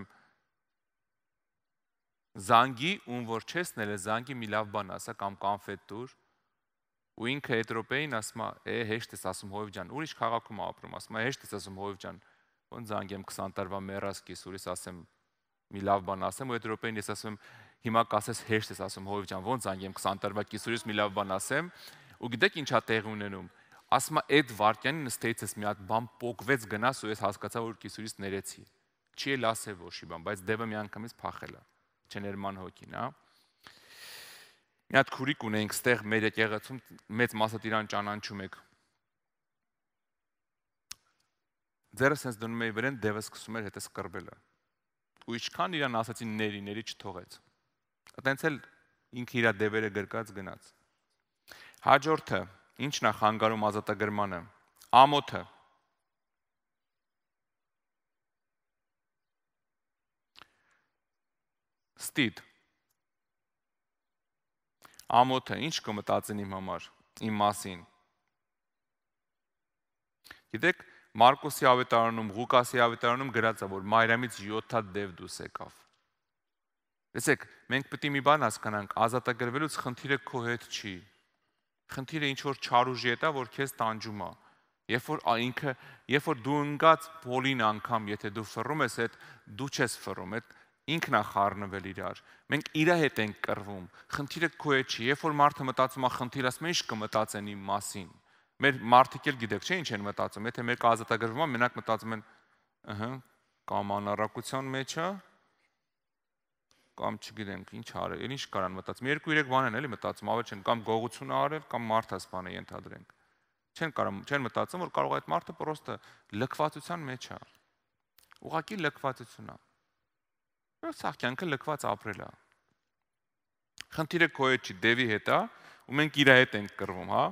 A: զանգի, ում որ չեսնել է զանգի մի լավ բան ասա կամ կանֆետ տուր, ու ինքը այդ րոպեին ասում է, հեշտ ես ասում Հովիվ ջան, ուրիշ քաղաքում ապրում, ասում է հեշտ ես ասում Հովիվ ջան, ոնց զանգեմ 20 տարվա մեռած կիսուրից ասեմ մի լավ բան ասեմ, ու այդ րոպեին ես ասում եմ հիմա կասես հեշտ ես ասում Հովիվ ջան, ոնց զանգեմ 20 տարվա կիսուրից մի լավ բան ասեմ, ու գիտեք ինչա տեղի ունենում, ասում է այդ վարքյանին ըստեից ես մի հատ բան պոկվեց գնաս ու ես հասկացա որ կիսուրից ներեցի, չի էլ ասել ոչի բան, բայց դևը մի անգամից փախել է, չներման հոգին, հա։ Մի հատ քուրիկ ունենք ստեղ մեր եկեղեցում մեծ մասը իրան ճանաչում եք։ Ձերը sense դնում էի վրան, դևը սկսում էր հետս կռվելը։ Ու ինչքան իրան ասացին ների չթողեց։ Այտենց էլ ինքը իր դևերը գրկած գնաց։ Հաջորդը, ինչն է խանգարում ազատագրմանը։ Ամոթը։ Ստիդ։ Ամոթը ինչ կմտածեն իմ համար, իմ մասին։ Գիտեք, Մարկոսի ավետարանում, Ղուկասի ավետարանում գրած է, որ Մարիամից 7 հատ դև դուրս եկավ։ Տեսեք, մենք պետք է մի բան հասկանանք, ազատագրվելուց խնդիրը քո հետ չի։ Խնդիրը ինչ որ չարուժի է դա, որ քեզ տանջում է։ Երբ որ դու ընկած բոլին անգամ, եթե դու ֆռում ես, այդ դու չես ֆռում, այդ ինքն է խառնվել իրար։ Մենք իր հետ ենք կռվում։ Խնդիրը քո հետ չի։ Երբ որ մարդը մտածում է խնդիր, ասում է ինչ կմտածեն իմ մասին։ Մեր մարդիկ էլ գիտեք, չէ՞ ինչ են մտածում։ Եթե մեկը ազատագրվում է, մենակ մտածում են, կամ անառակության մեջ է, կամ չգիտենք ինչ արել, ինչ կարան մտածում։ 2-3 բան են էլի մտածում, ավելի չեն կամ գողություն արել, կամ մարդը սպանել ենթադրենք։ Չեն մտածում, որ կարող է այդ մարդը պրոստը լքվածության մեջ է։ Ուղղակի լքվածություն է։ Սա կյանքը լքված ապրել է։ Խնդիրը քո հետ չի, դևի հետ է, ու մենք իր հետ ենք կռվում, հա։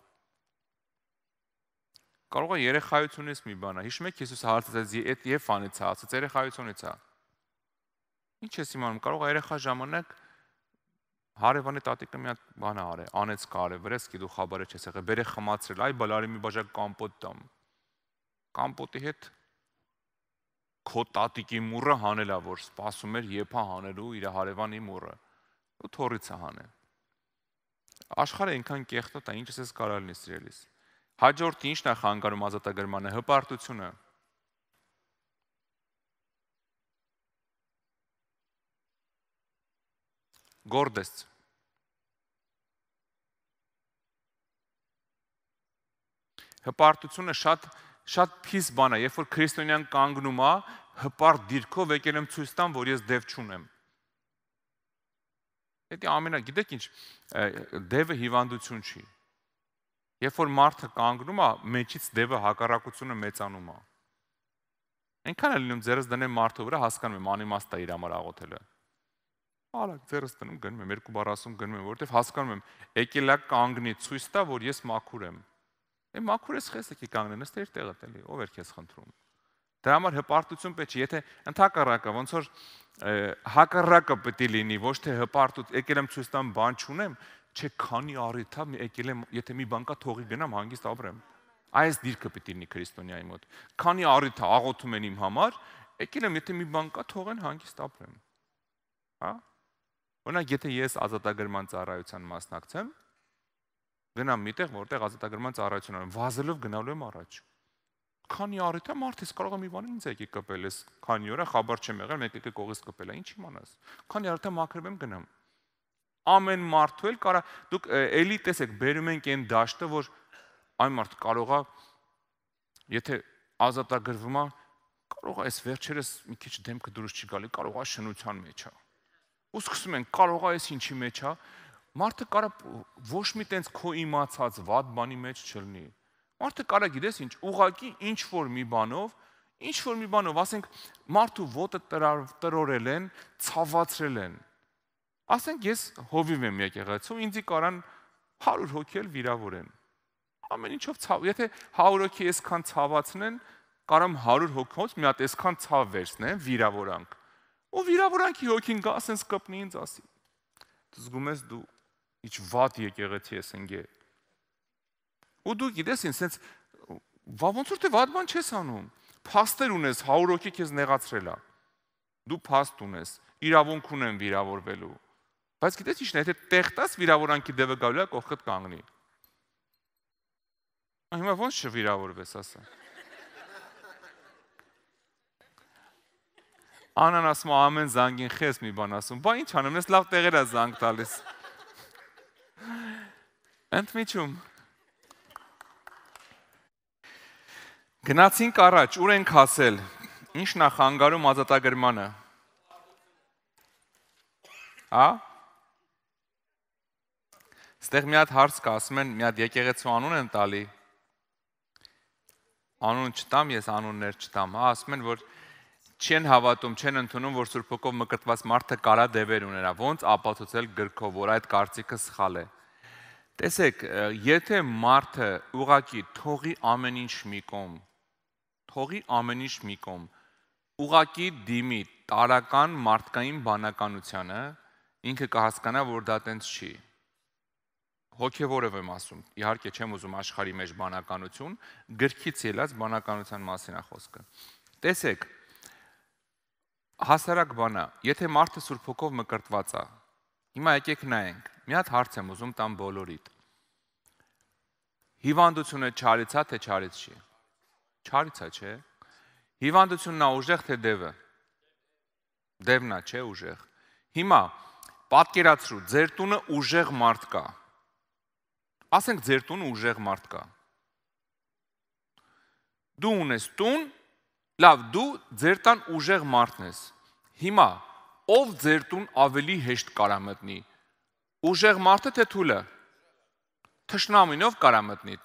A: Կարող է երեխայությունից մի բան է։ Հիշում եք Հիսուսը հարցրեց, այդ Եփանից է, ասաց երեխայությունից է։ Ինչ ես իմանում, կարող է երեխա ժամանակ հարևանի տատիկը մի հատ բան արել, անեց կարել, վրեսկի դու խաբարը չես եղել, բերե խմացրել, այ բալարի մի բաժակ կամպոտ տամ։ Կամպոտի հետ քո տատիկի մուրը հանելա, որ սպասում էր Եփա հանելու իր հարևանի մուրը։ Ու թորից է հանել։ Աշխարհը այնքան կեղտոտ է, ինչպես էս կարող լինի սիրելիս։ Հաջորդը ի՞նչն է խանգարում ազատագրմանը, հպարտությունը։ Գորդես։ Հպարտությունը շատ փիս բան է, երբ որ քրիստոնյան կանգնում է, հպարտ դիրքով եկել եմ ցույց տամ, որ ես դև չունեմ։ Դա գիտեք ինչ, դևը հիվանդություն չի։ Երբ որ մարդը կանգնում է, մեջից դևը հակառակությունը մեծանում է։ Այնքան է լինում ձերս դնեմ մարդու վրա, հասկանում եմ անիմաստ է իր համար աղոթելը։ Արագ ձերս դնում գնում եմ 2 բառ ասում գնում եմ, որովհետև հասկանում եմ, եկել է կանգնի ցույց տա, որ ես մաքուր եմ։ Մաքուր ես խես եկի կանգնեն, ըստ իր տեղը տելի, ով էր քեզ խնդրում։ Դրա համար հպարտություն պետք է, եթե ընդհակառակը, ոնց որ հակառակը պետք է լինի, ոչ թե հպարտություն, եկել եմ ցույց տամ, բան չունեմ, չէ, քանի առիթ է, եկել եմ, եթե մի բան կա, թողի գնամ, հանգիստ ապրեմ։ Այս դիրքը պետք է լինի քրիստոնյայի մոտ։ Քանի առիթ է աղոթում են իմ համար, եկել եմ, եթե մի բան կա, թողեն հանգիստ ապրեմ։ Հա։ Օրինակ, եթե ես ազատագրման ծառայության մասնակցեմ, գնամ միտեղ, որտեղ ազատագրման ծառայություն ունեմ, վազելով գնալու եմ առաջ։ Քանի առիթ է, մարդես կարող է մի բան ինձ եկի կպել, ես քանի օր է խաբար չեմ եղել, մեկ եկե կողից կպել է, ինչ իմանաս։ Քանի առիթ է մաքրվում եմ գնամ։ Ամեն մարդու էլ կարա, դուք էլի տեսեք, բերում ենք այն դաշտը, որ այն մարդը կարող է, եթե ազատագրվում է, կարող է այս վերջերս մի քիչ դեմքը դուրս չի գալի, կարող է շնության մեջ է։ Ու սկսում են, կարող է այս ինչի մեջ է, մարդը կարա ոչ մի տենց քո իմացած վատ բանի մեջ չլինի։ Մարդը կարա գիտես ինչ, ուղակի ինչ որ մի բանով, ասենք մարդու ոտը տրորել են, ցավացրել են։ Ասենք ես հովիվ եմ եկեղեցու, ինձի կարան 100 հոգի էլ վիրավորեն։ Ամեն ինչով ցավ, եթե 100 հոգի այսքան ցավացնեն, կարամ 100 հոգոց մի հատ այսքան ցավ վերցնեն, վիրավորանք։ Ու վիրավորանքի հոգին գա, ասենց կպնի ինձ ասի։ Զգում ես դու ինչ վատ եկեղեցի ես ընկե։ Ու դու գիտես ինձ սենց ոնց որ թե վատ բան չես անում։ Փաստեր ունես, 100 հոգի քեզ նեղացրել է։ Դու փաստ ունես, իրավունք ունեն վիրավորվելու։ Բայց գիտես ինչն է, եթե տեղ տաս վիրավորանքի դեպը գալու է կողքդ կանգնի։ Հիմա ոնց չվիրավորվես, ասա։ Անան ասում ամեն զանգին խես մի բան ասում, բա ինչ անեմ, ես լավ տեղեր է զանգ տալիս։ Ընդմիջում։ Գնացինք առաջ, ուր ենք հասել, ինչն է խանգարում ազատագրմանը։ Հա։ Ստեղ մի հատ հարց կա, ասում են, մի հատ եկեղեցու անուն են տալի։ Անուն չտամ, ես անուններ չտամ, հա, ասում են, որ չեն հավատում, չեն ընդունում, որ Սուրբ Հոգով մկրտված մարդը կարա դևեր ունենա, ոնց ապացուցել գրքով, որ այդ կարծիքը սխալ է։ Տեսեք, եթե մարդը ուղղակի թողի ամեն ինչ մի կողմ, ուղղակի դիմի տարական մարդկային բանականությանը, ինքը կհասկանա, որ դա տենց չի։ հոգևորով եմ ասում, իհարկե չեմ ուզում աշխարհի մեջ բանականություն, գրքից ելած բանականության մասին է խոսքը։ Տեսեք, հասարակ բանա, եթե մարդը Սուրբ Հոգով մկրտված է, հիմա եկեք նայենք, մի հատ հարց եմ ուզում տամ բոլորիդ։ Հիվանդությունը չարից է, թե չարից չի։ Չարից է, չէ։ Հիվանդությունն է ուժեղ, թե դևը։ Դևն է, չէ, ուժեղ։ Հիմա պատկերացրու, ձեր տունը ուժեղ մարդ կա։ Ասենք ձեր տունը ուժեղ մարդ կա։ Դու ունես տուն, լավ, դու ձեր տան ուժեղ մարդն ես։ Հիմա ով ձեր տուն ավելի հեշտ կարա մտնի։ Ուժեղ մարդը թե թուլը։ Թշնամին ով կարա մտնի։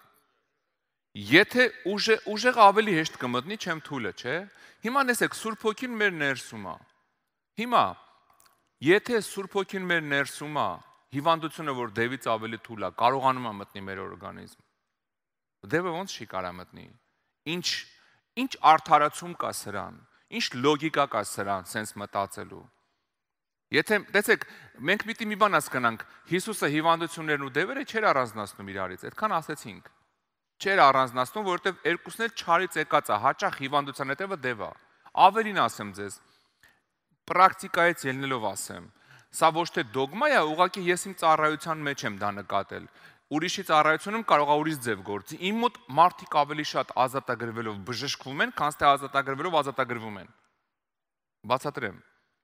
A: Եթե ուժեղը ավելի հեշտ կմտնի, չեմ թուլը, չէ։ Հիմա տեսեք, Սուրբ Հոգին մեր ներսում է։ Հիմա եթե Սուրբ Հոգին մեր ներսում է, հիվանդությունը, որ դևից ավելի թույլ է, կարողանում է մտնի մեր օրգանիզմ։ Դևը ոնց չի կարա մտնի։ Ինչ արդարացում կա սրան, ինչ լոգիկա կա սրան, սենց մտածելու։ Եթե տեսեք, մենք պիտի մի բան հասկանանք, Հիսուսը հիվանդություններն ու դևերը չէր առանձնացնում իրարից, այդքան ասեցինք։ Չէր առանձնացնում, որովհետև երկուսն էլ չարից եկած է, հաճախ հիվանդության հետևը դև է։ Ավելին ասեմ ձեզ, պրակտիկայից ելնելով ասեմ, սա ոչ թե դոգմա է, ուղղակի ես իմ ծառայության մեջ եմ դա նկատել։ Ուրիշի ծառայությունում կարող է ուրիշ ձև գործի։ Իմ մոտ մարդիկ ավելի շատ ազատագրվելով բժշկվում են, քան թե ազատագրվելով ազատագրվում են։ Բացատրեմ։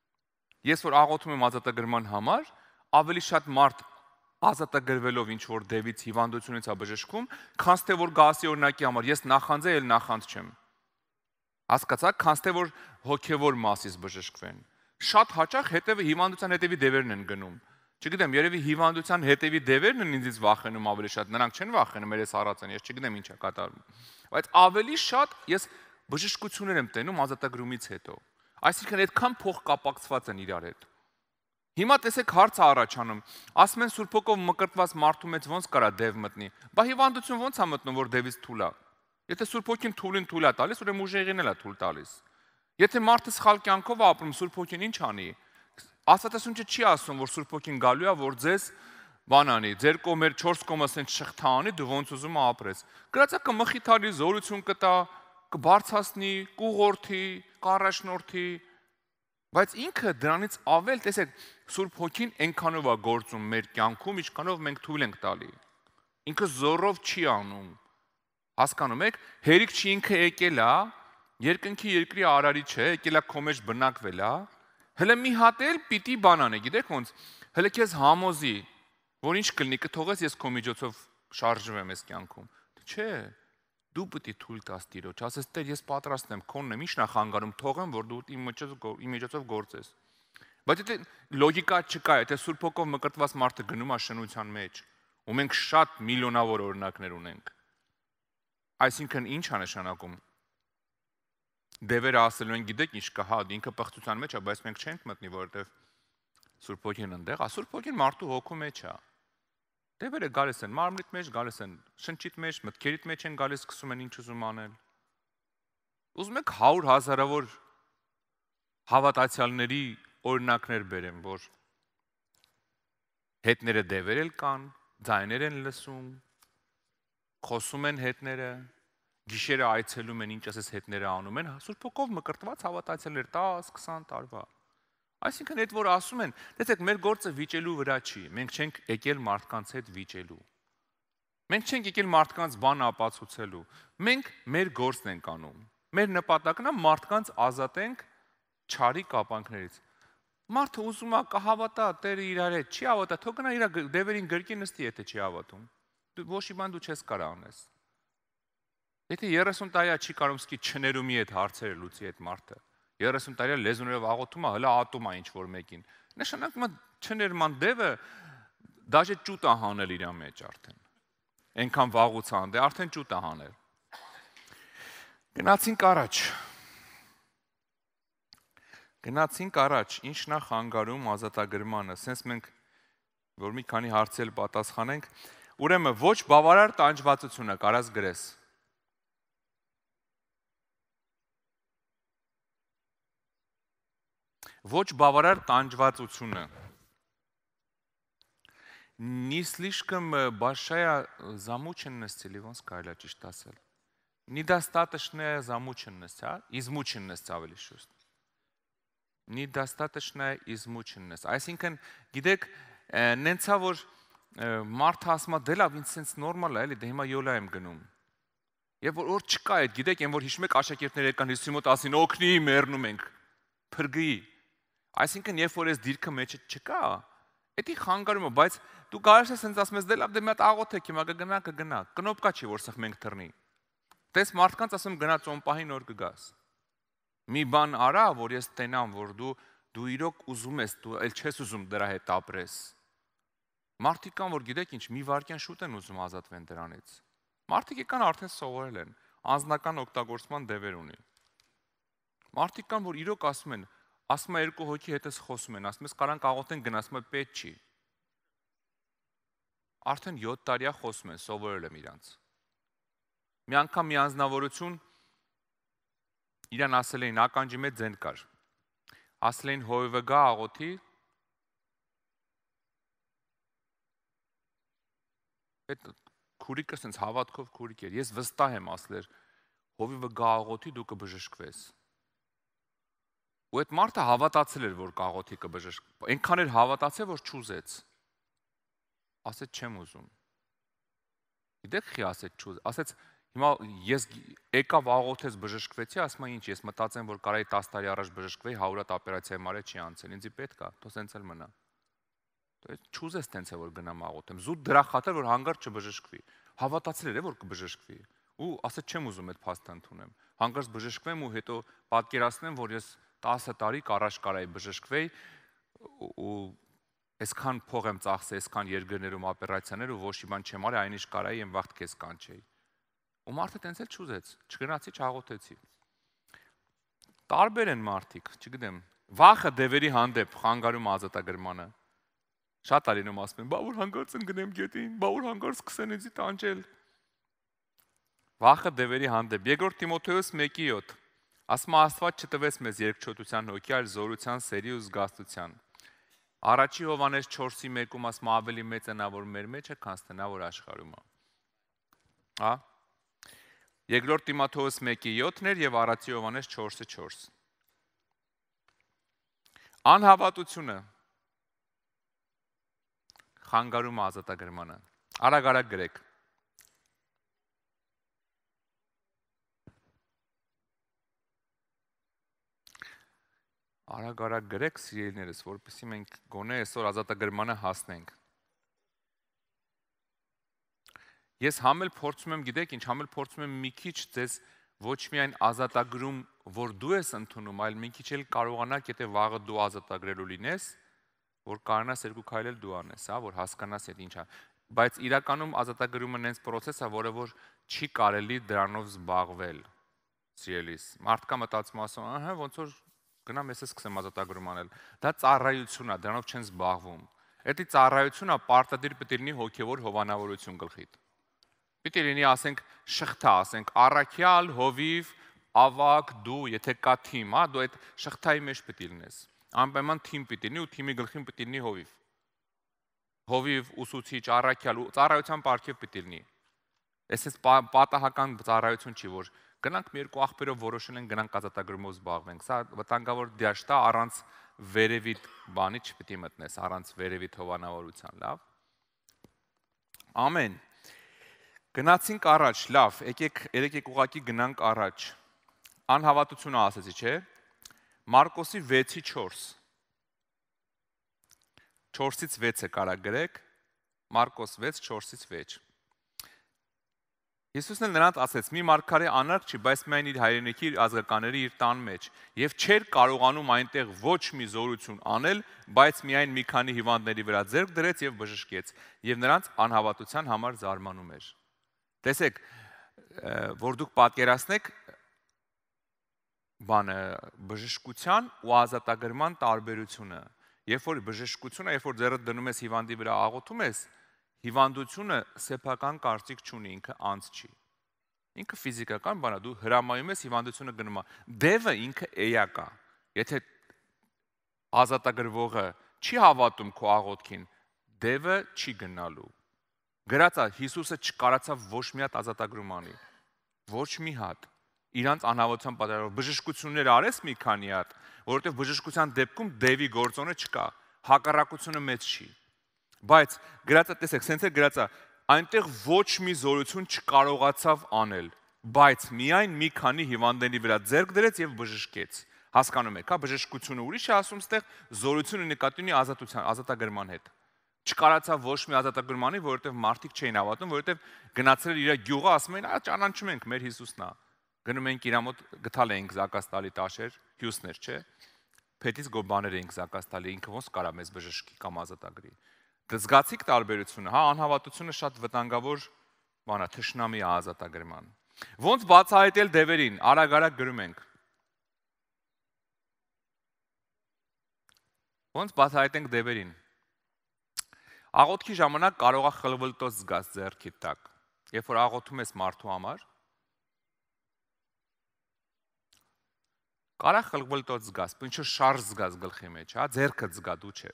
A: Ես որ աղոթում եմ ազատագրման համար, ավելի շատ մարդ ազատագրվելով ինչ որ դևից հիվանդությունից է բժշկվում, քան թե որ գասի օրինակի համար ես նախանձ եմ, նախանձ չեմ։ Հասկացաք, քան թե որ հոգևոր մասից բժշկվեն։ Շատ հաճախ հետևը հիվանդության հետևի դևերն են գնում։ Չգիտեմ, երևի հիվանդության հետևի դևերն են ինձից վախենում ավելի շատ, նրանք չեն վախենում, երես առածեն, ես չգիտեմ ինչ է կատարվում։ Բայց ավելի շատ ես բժշկություններ եմ տենում ազատագրումից հետո։ Այսինքն այդքան փոխկապակցված են իրար հետ։ Հիմա տեսեք հարցը առաջանում, ասում են Սուրբ Հոգով մկրտված մարդու մեջ ոնց կարա դև մտնի։ Բա հիվանդություն ոնց է մտնում, որ դևից թույլ է։ Եթե Սուրբ Հոգին թույլին թույլ է տալիս, ուրեմն ուժեղին էլ է թույլ տալիս։ Եթե մարդը սխալ կյանքով է ապրում, Սուրբ Հոգին ինչ անի։ Աստվածաշունչը չի ասում, որ Սուրբ Հոգին գալու է, որ ձեզ բան անի, ձեր կողմեր 4 կողմը ասեն շղթա անի, դու ոնց ուզում ապրես։ Գրածա կմխիթարի, զորություն կտա, կբարձրացնի, կուղորթի, կառաջնորդի, բայց ինքը դրանից ավել, տեսեք, Սուրբ Հոգին այնքանով է գործում մեր կյանքում, ինչքանով մենք թույլ ենք տալի։ Ինքը զորով չի անում։ Հասկանում եք, հերիք չի ինքը եկել է, երկնքի երկրի արարիչ է, եկել է քո մեջ բնակվել է, հələ մի հատ էլ պիտի բան անի, գիտեք ոնց, հələ քեզ համոզի, որ ինչ կլինի, կթողես ես քո միջոցով շարժվեմ այս կյանքում։ Չէ, դու պիտի թույլ տաս Տիրոջ, ասես Տեր, ես պատրաստ եմ, քոնն եմ, ի՞նչն է խանգարում, թողեմ, որ դու իմ միջոցով գործես։ Բայց եթե լոգիկա չկա, եթե Սուրբ Հոգով մկրտված մարդը գնում է շնության մեջ, ու մենք շատ միլիոնավոր օրինակներ ունենք, այսինքն ինչ է նշանակում։ Դևերը ասելու են, գիտեք ինչ կա, հա, ինքը պղծության մեջ է, բայց մենք չենք մտնի, որովհետև Սուրբ Հոգին ընդեղ, Սուրբ Հոգին մարդու հոգու մեջ է։ Դևերը գալիս են մարմնիդ մեջ, գալիս են շնչիդ մեջ, մտքերիդ մեջ են գալիս, սկսում են ինչ ուզում անել։ Ուզում եք 100 հազարավոր հավատացյալների օրինակներ բերեմ, որ հետները դևեր էլ կան, ձայներ են լսում, խոսում են հետները, գիշերը այցելում են, ինչ ասես հետները անում են, Սուրբ Հոգով մկրտված հավատացյալներ 10-20 տարվա։ Այսինքն այդ որ ասում են, տեսեք, մեր գործը վիճելու վրա չի, մենք չենք եկել մարդկանց հետ վիճելու։ Մենք չենք եկել մարդկանց բան ապացուցելու։ Մենք մեր գործն ենք անում։ Մեր նպատակն է մարդկանց ազատենք չարի կապանքներից։ Մարդը ուզում է կհավատա, Տերը իրար հետ չի հավատա, թող գնա իր դևերին գրկի նստի, եթե չի հավատում։ Դու ոչ մի բան դու չես կարող անես։ Եթե 30 տարի չի կարող սկի չներումի այդ հարցերը լուծի այդ մարդը։ 30 տարի լեզուներով աղոթում է, հələ ատում է ինչ որ մեկին։ Նշանակում է չներման դևը դաժե ճուտ է հանել իր մեջ արդեն։ Այնքան վաղուց հանդե արդեն ճուտ է հանել։ Գնացինք առաջ, ինչն է խանգարում ազատագրմանը, սենց մենք որ մի քանի հարցեր պատասխանենք, ուրեմն ոչ բավարար տանջվածությունը կարած գրես։ Ոչ բավարար տանջվածությունը։ не слишком большая замученность, или ոնց կարելի է ճիշտ ասել։ Недостаточная замученность, измученность ավելի շուտ։ Недостаточная измученность։ Այսինքն, գիտեք, նենցա որ մարդը ասում է, դե լավ, ինձ sense նորմալ է, էլի, դե հիմա յոլա եմ գնում։ Եվ որ չկա այդ, գիտեք, այն որ հիշում եք աշակերտները եկան Հիսուսի մոտ ասին, օգնի, մեռնում ենք, փրկի։ Այսինքն, երբ որ այս դիրքը մեջը չկա, դա խանգարում է, բայց դու կարես ես sense ասում ես, դե լավ, դե մի հատ աղոթեք, հիմա կգնա, կնոպկա չի որ սխմենք թռնի։ Տես մարդկանց ասում գնա ծոմպահի նոր կգաս։ Մի բան արա, որ ես տենամ, որ դու իրոք ուզում ես, դու էլ չես ուզում դրա հետ ապրես։ Մարդիկ կան, որ գիտեք ինչ, մի վարքյան շուտ են ուզում ազատվեն դրանից։ Մարդիկ եկան արդեն սովորել են, անձնական օգտագործման դեպեր ունի։ Մարդիկ կան, որ իրոք ասում են երկու հոգի հետ ես խոսում են, ասում ես կարանք աղոթենք գնացում է պետք չի։ Արդեն 7 տարիա խոսում են, սովորել եմ իրանց։ Մի անգամ մի անձնավորություն իրան ասել էին ականջի մեջ ձեն կար։ Ասել էին հովիվը գա աղոթի։ Այդ քուրիկը sense հավատքով քուրիկ էր։ Ես վստահ եմ ասել հովիվը գա աղոթի դու կբժշկվես։ Ու այդ մարդը հավատացել էր որ կաղոթի կբժշկվի։ Այնքան էր հավատացել որ չուզեց։ Ասեց չեմ ուզում։ Գիտեք խի ասեց չուզ, ասեց հիմա ես եկավ աղոթես բժշկվեցի, ասում եմ ինչ, ես մտածեմ, որ կարայի 10 տարի առաջ բժշկվեի, 100 հատ օպերացիա մարել չի անցել, ինձ պետք է, թող սենց էլ մնա։ Չուզես տենց է որ գնամ աղոթեմ, զուտ դրա խաթար որ հանգարտ չբժշկվի։ Հավատացել էր որ կբժշկվի։ Ու ասեց չեմ ուզում այդ փաստը ընդունեմ։ Հանգարտ բժշկվեմ ու հետո պատկերացնեմ, որ ես 10 տարի առաջ կարայի բժշկվեի ու այսքան փող եմ ծախսել, այսքան երկրներում օպերացիաներ ու ոչ մի բան չեմ արել, այնիշ կարայի եմ վաղտ քեզ կանչեի։ Ու մարդը տենց էլ չուզեց, չգնացի, չաղոթեցի։ Տարբեր են մարդիկ, չգիտեմ, վախը դևերի հանդեպ խանգարում ազատագրմանը։ Շատ արինում ասում են, բա որ հանգարց ընկնեմ գետին, բա որ հանգարց սկսեն ինձ տանջել։ Վախը դևերի հանդեպ։ Երկրորդ Տիմոթեոս 1:7 ասում է Աստված չտվեց մեզ երկչոտության հոգի, այլ զորության, սերի ու զգաստության։ Առաջի Հովհաննես 4:1-ում ասում ավելի մեծ է նա որ մեր մեջ է, քան թե նա որ աշխարհում է։ Հա։ Երկրորդ Տիմոթեոս 1:7-ն էր եւ առաջի Հովհաննես 4:4։ Անհավատությունը խանգարում է ազատագրմանը։ Արագ գրեք։ Արագ գրեք սիրելիներս, որպեսզի մենք գոնե այսօր ազատագրմանը հասնենք։ Ես համել փորձում եմ, գիտեք ինչ, համել փորձում եմ մի քիչ ձեզ ոչ միայն ազատագրում, որ դու ես ընդունում, այլ մի քիչ էլ կարողանաք, եթե վաղը դու ազատագրելու լինես, որ կարողանաս երկու քայլ էլ դու անես, հա, որ հասկանաս այդ ինչա։ Բայց իրականում ազատագրումը նենց process է, որը որ չի կարելի դրանով զբաղվել։ Սիրելիս, մարդկա մտածում ասում, ահա ոնց որ գնամ ես սկսեմ ազատագրում անել։ Դա ծառայություն է, դրանով չեն զբաղվում։ Դա ծառայությունը պարտադիր պետք է լինի հոգևոր հովանավորություն գլխիդ։ Պետք է լինի, ասենք, շղթա, ասենք, առաքյալ, հովիվ, ավակ, դու, եթե կա թիմ, հա, դու այդ շղթայի մեջ պետք է լինես։ Անպայման թիմ պետք է լինի ու թիմի գլխին պետք է լինի հովիվ։ Հովիվ, ուսուցիչ, առաքյալ, ծառայության պարգև պետք է լինի։ Այսպես պատահական ծառայություն չի, որ գնանք մի երկու աղբերով որոշել են գնանք ազատագրումով զբաղվենք։ Սա վտանգավոր դաշտ է, առանց վերևիտ բանի չպետք է մտնես, առանց վերևիտ հովանավորության, լավ։ Ամեն։ Գնացինք առաջ, լավ, եկեք ուղղակի գնանք առաջ։ Անհավատությունը ասեցի, չէ՞։ Մարկոսի 6:4։ 4-ից 6-ը կարա գրեք։ Մարկոս 6:4-6։ Հիսուսն էլ նրանց ասեց. «Մի մարգարե անարգ չի, բայց միայն իր հայրենիքի, իր ազգականների, իր տան մեջ, եւ չէր կարողանում այնտեղ ոչ մի զորություն անել, բայց միայն մի քանի հիվանդների վրա ձեռք դրեց եւ բժշկեց, եւ նրանց անհավատության համար զարմանում էր»։ Տեսեք, որ դուք պատկերացնեք բժշկության ու ազատագրման տարբերությունը։ Երբ որ բժշկությունը, երբ որ ձեռդ դնում ես հիվանդի վրա աղոթում ես, հիվանդությունը սեփական կարծիք չունի, ինքը անց չի։ Ինքը ֆիզիկական բան է, դու հրամայում ես, հիվանդությունը գնում է։ Դևը ինքը էակ է։ Եթե ազատագրվողը չի հավատում քո աղոթքին, դևը չի գնալու։ Գրած է Հիսուսը չկարացավ ոչ մի հատ ազատագրում անի։ Ոչ մի հատ։ Իրանց անհավատության պատճառով բժշկություններ արես մի քանի հատ, որովհետև բժշկության դեպքում դևի գործոնը չկա, հակառակությունը մեծ չի։ Բայց գրածը տեսեք, սենց է գրածը, այնտեղ ոչ մի զորություն չկարողացավ անել, բայց միայն մի քանի հիվանդների վրա ձեռք դրեց եւ բժշկեց։ Հասկանում եք, հա, բժշկությունը ուրիշ է ասում, ստեղ զորությունը նկատի ունի ազատագրման հետ։ Չկարացավ ոչ մի ազատագրում անի, որովհետև մարդիկ չէին հավատում, որովհետև գնացել իր գյուղը, ասում էին, «Ա ճանաչում ենք, մեր Հիսուսն է»։ Գնում էինք իր մոտ, գտալ էինք զակաց տալի տաշեր, հյուսներ, չէ։ Փետից գոբաներ էինք զակաց տալի, ինքը ոնց կարա մեզ բժշկի կամ ազատագրի։ Զգացիք տարբերությունը, հա, անհավատությունը շատ վտանգավոր բան է, թշնամի է ազատագրման։ Ոնց բացահայտել դևերին, արագ-արագ գրում ենք։ Ոնց բացահայտենք դևերին։ Աղոթքի ժամանակ կարող է խլվլտոց զգաս ձեռքիդ տակ։ Երբ որ աղոթում ես մարդու համար, կարա խլվլտոց զգաս, ինչ-որ շարժ զգաս գլխի մեջ, հա, ձեռքդ զգա, դու չէ։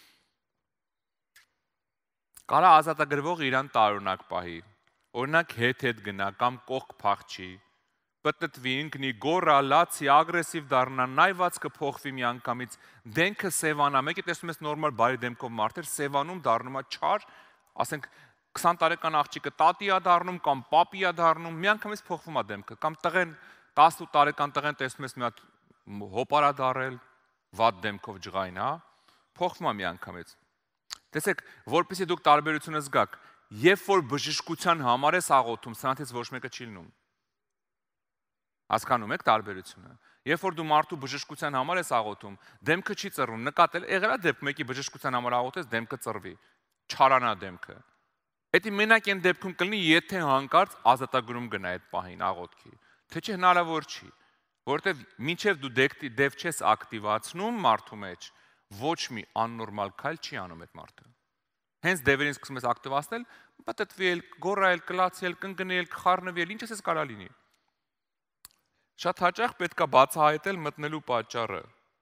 A: Կարա ազատագրվող իրան տարօրինակ պահի, օրինակ հետ գնա կամ կողք փախչի, պտտվի, ընկնի, գոռա, լացի, ագրեսիվ դառնա, նայված կփոխվի միանգամից, դեմքը սևանա, մեկը տեսնում ես նորմալ բարի դեմքով մարդեր, սևանում դառնում է չար, ասենք 20 տարեկան աղջիկը տատի է դառնում կամ պապի է դառնում, միանգամից փոխվում է դեմքը, կամ տղեն 18 տարեկան տղեն տեսնում ես մի հատ հոպարա դառել, վատ դեմքով ջղային, հա, փոխվում է միանգամից։ Տեսեք, որպեսզի դուք տարբերությունը զգաք, երբ որ բժշկության համար ես աղոթում, սրանցից ոչ մեկը չի լինում։ Հասկանում եք տարբերությունը։ Երբ որ դու մարդու բժշկության համար ես աղոթում, դեմքը չի ծռում, նկատել, եղել է դեպք մեկի բժշկության համար աղոթես, դեմքը ծռվի, չարանա դեմքը։ Էդի մենակ այն դեպքում կլինի, եթե հանկարծ ազատագրում գնա այդ պահին աղոթքի, թե չէ հնարավոր չի, որովհետև մինչև դու դև չես ակտիվացնում մարդու մեջ, ոչ մի աննորմալ քայլ չի անում այդ մարդը։ Հենց դևերին սկսում ես ակտիվացնել, պտտվել, գոռալ, կլացել, կընկնել, կխառնվել, ինչ էս կարա լինի։ Շատ հաճախ պետք է բացահայտել մտնելու պատճառը։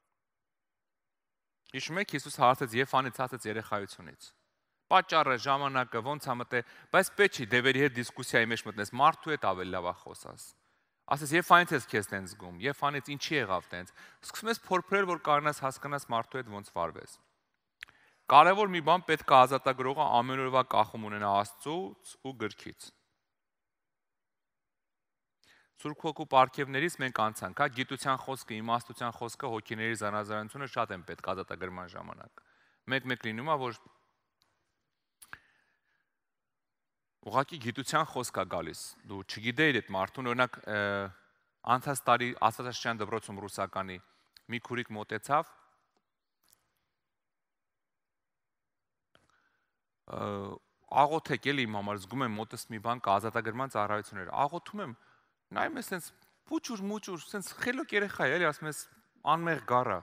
A: Հիշում եք, Հիսուս հարցեց Եփանից ասեց երեխայությունից։ Պատճառը, ժամանակը, ոնց է մտե, բայց պետք չի դևերի հետ դիսկուսիայի մեջ մտնես, մարդու հետ ավելի լավ է խոսաս։ Ասես Եփանից ես քեզ տենց զգում, Եփանից ինչի եղավ տենց։ Սկսում ես փորփրել, որ կարողանաս հասկանաս մարդու հետ ոնց վարվես։ Կարևոր մի բան պետք է ազատագրողը ամեն օրվա կախում ունենա Աստծուց ու գրքից։ Սուրբ Հոգու պարգևներից մենք անցանք, հա, գիտության խոսքը, իմաստության խոսքը, հոգիների զանազանությունը շատ են պետք ազատագրման ժամանակ։ Մեկ լինում է, որ ուղղակի գիտության խոսք է գալիս։ Դու չգիտեիր այդ մարդուն, օրինակ անցած տարի Աստվածաշնչյան դպրոցում ռուսականի մի քուրիկ մոտեցավ, աղոթեք էլի իմ համար, զգում եմ մոտս մի բան կա, ազատագրման ծառայություններ, աղոթում եմ, նայում ես սենց փուչուր, սենց խելոք երեխա է, էլի ասում ես անմեղ գառա։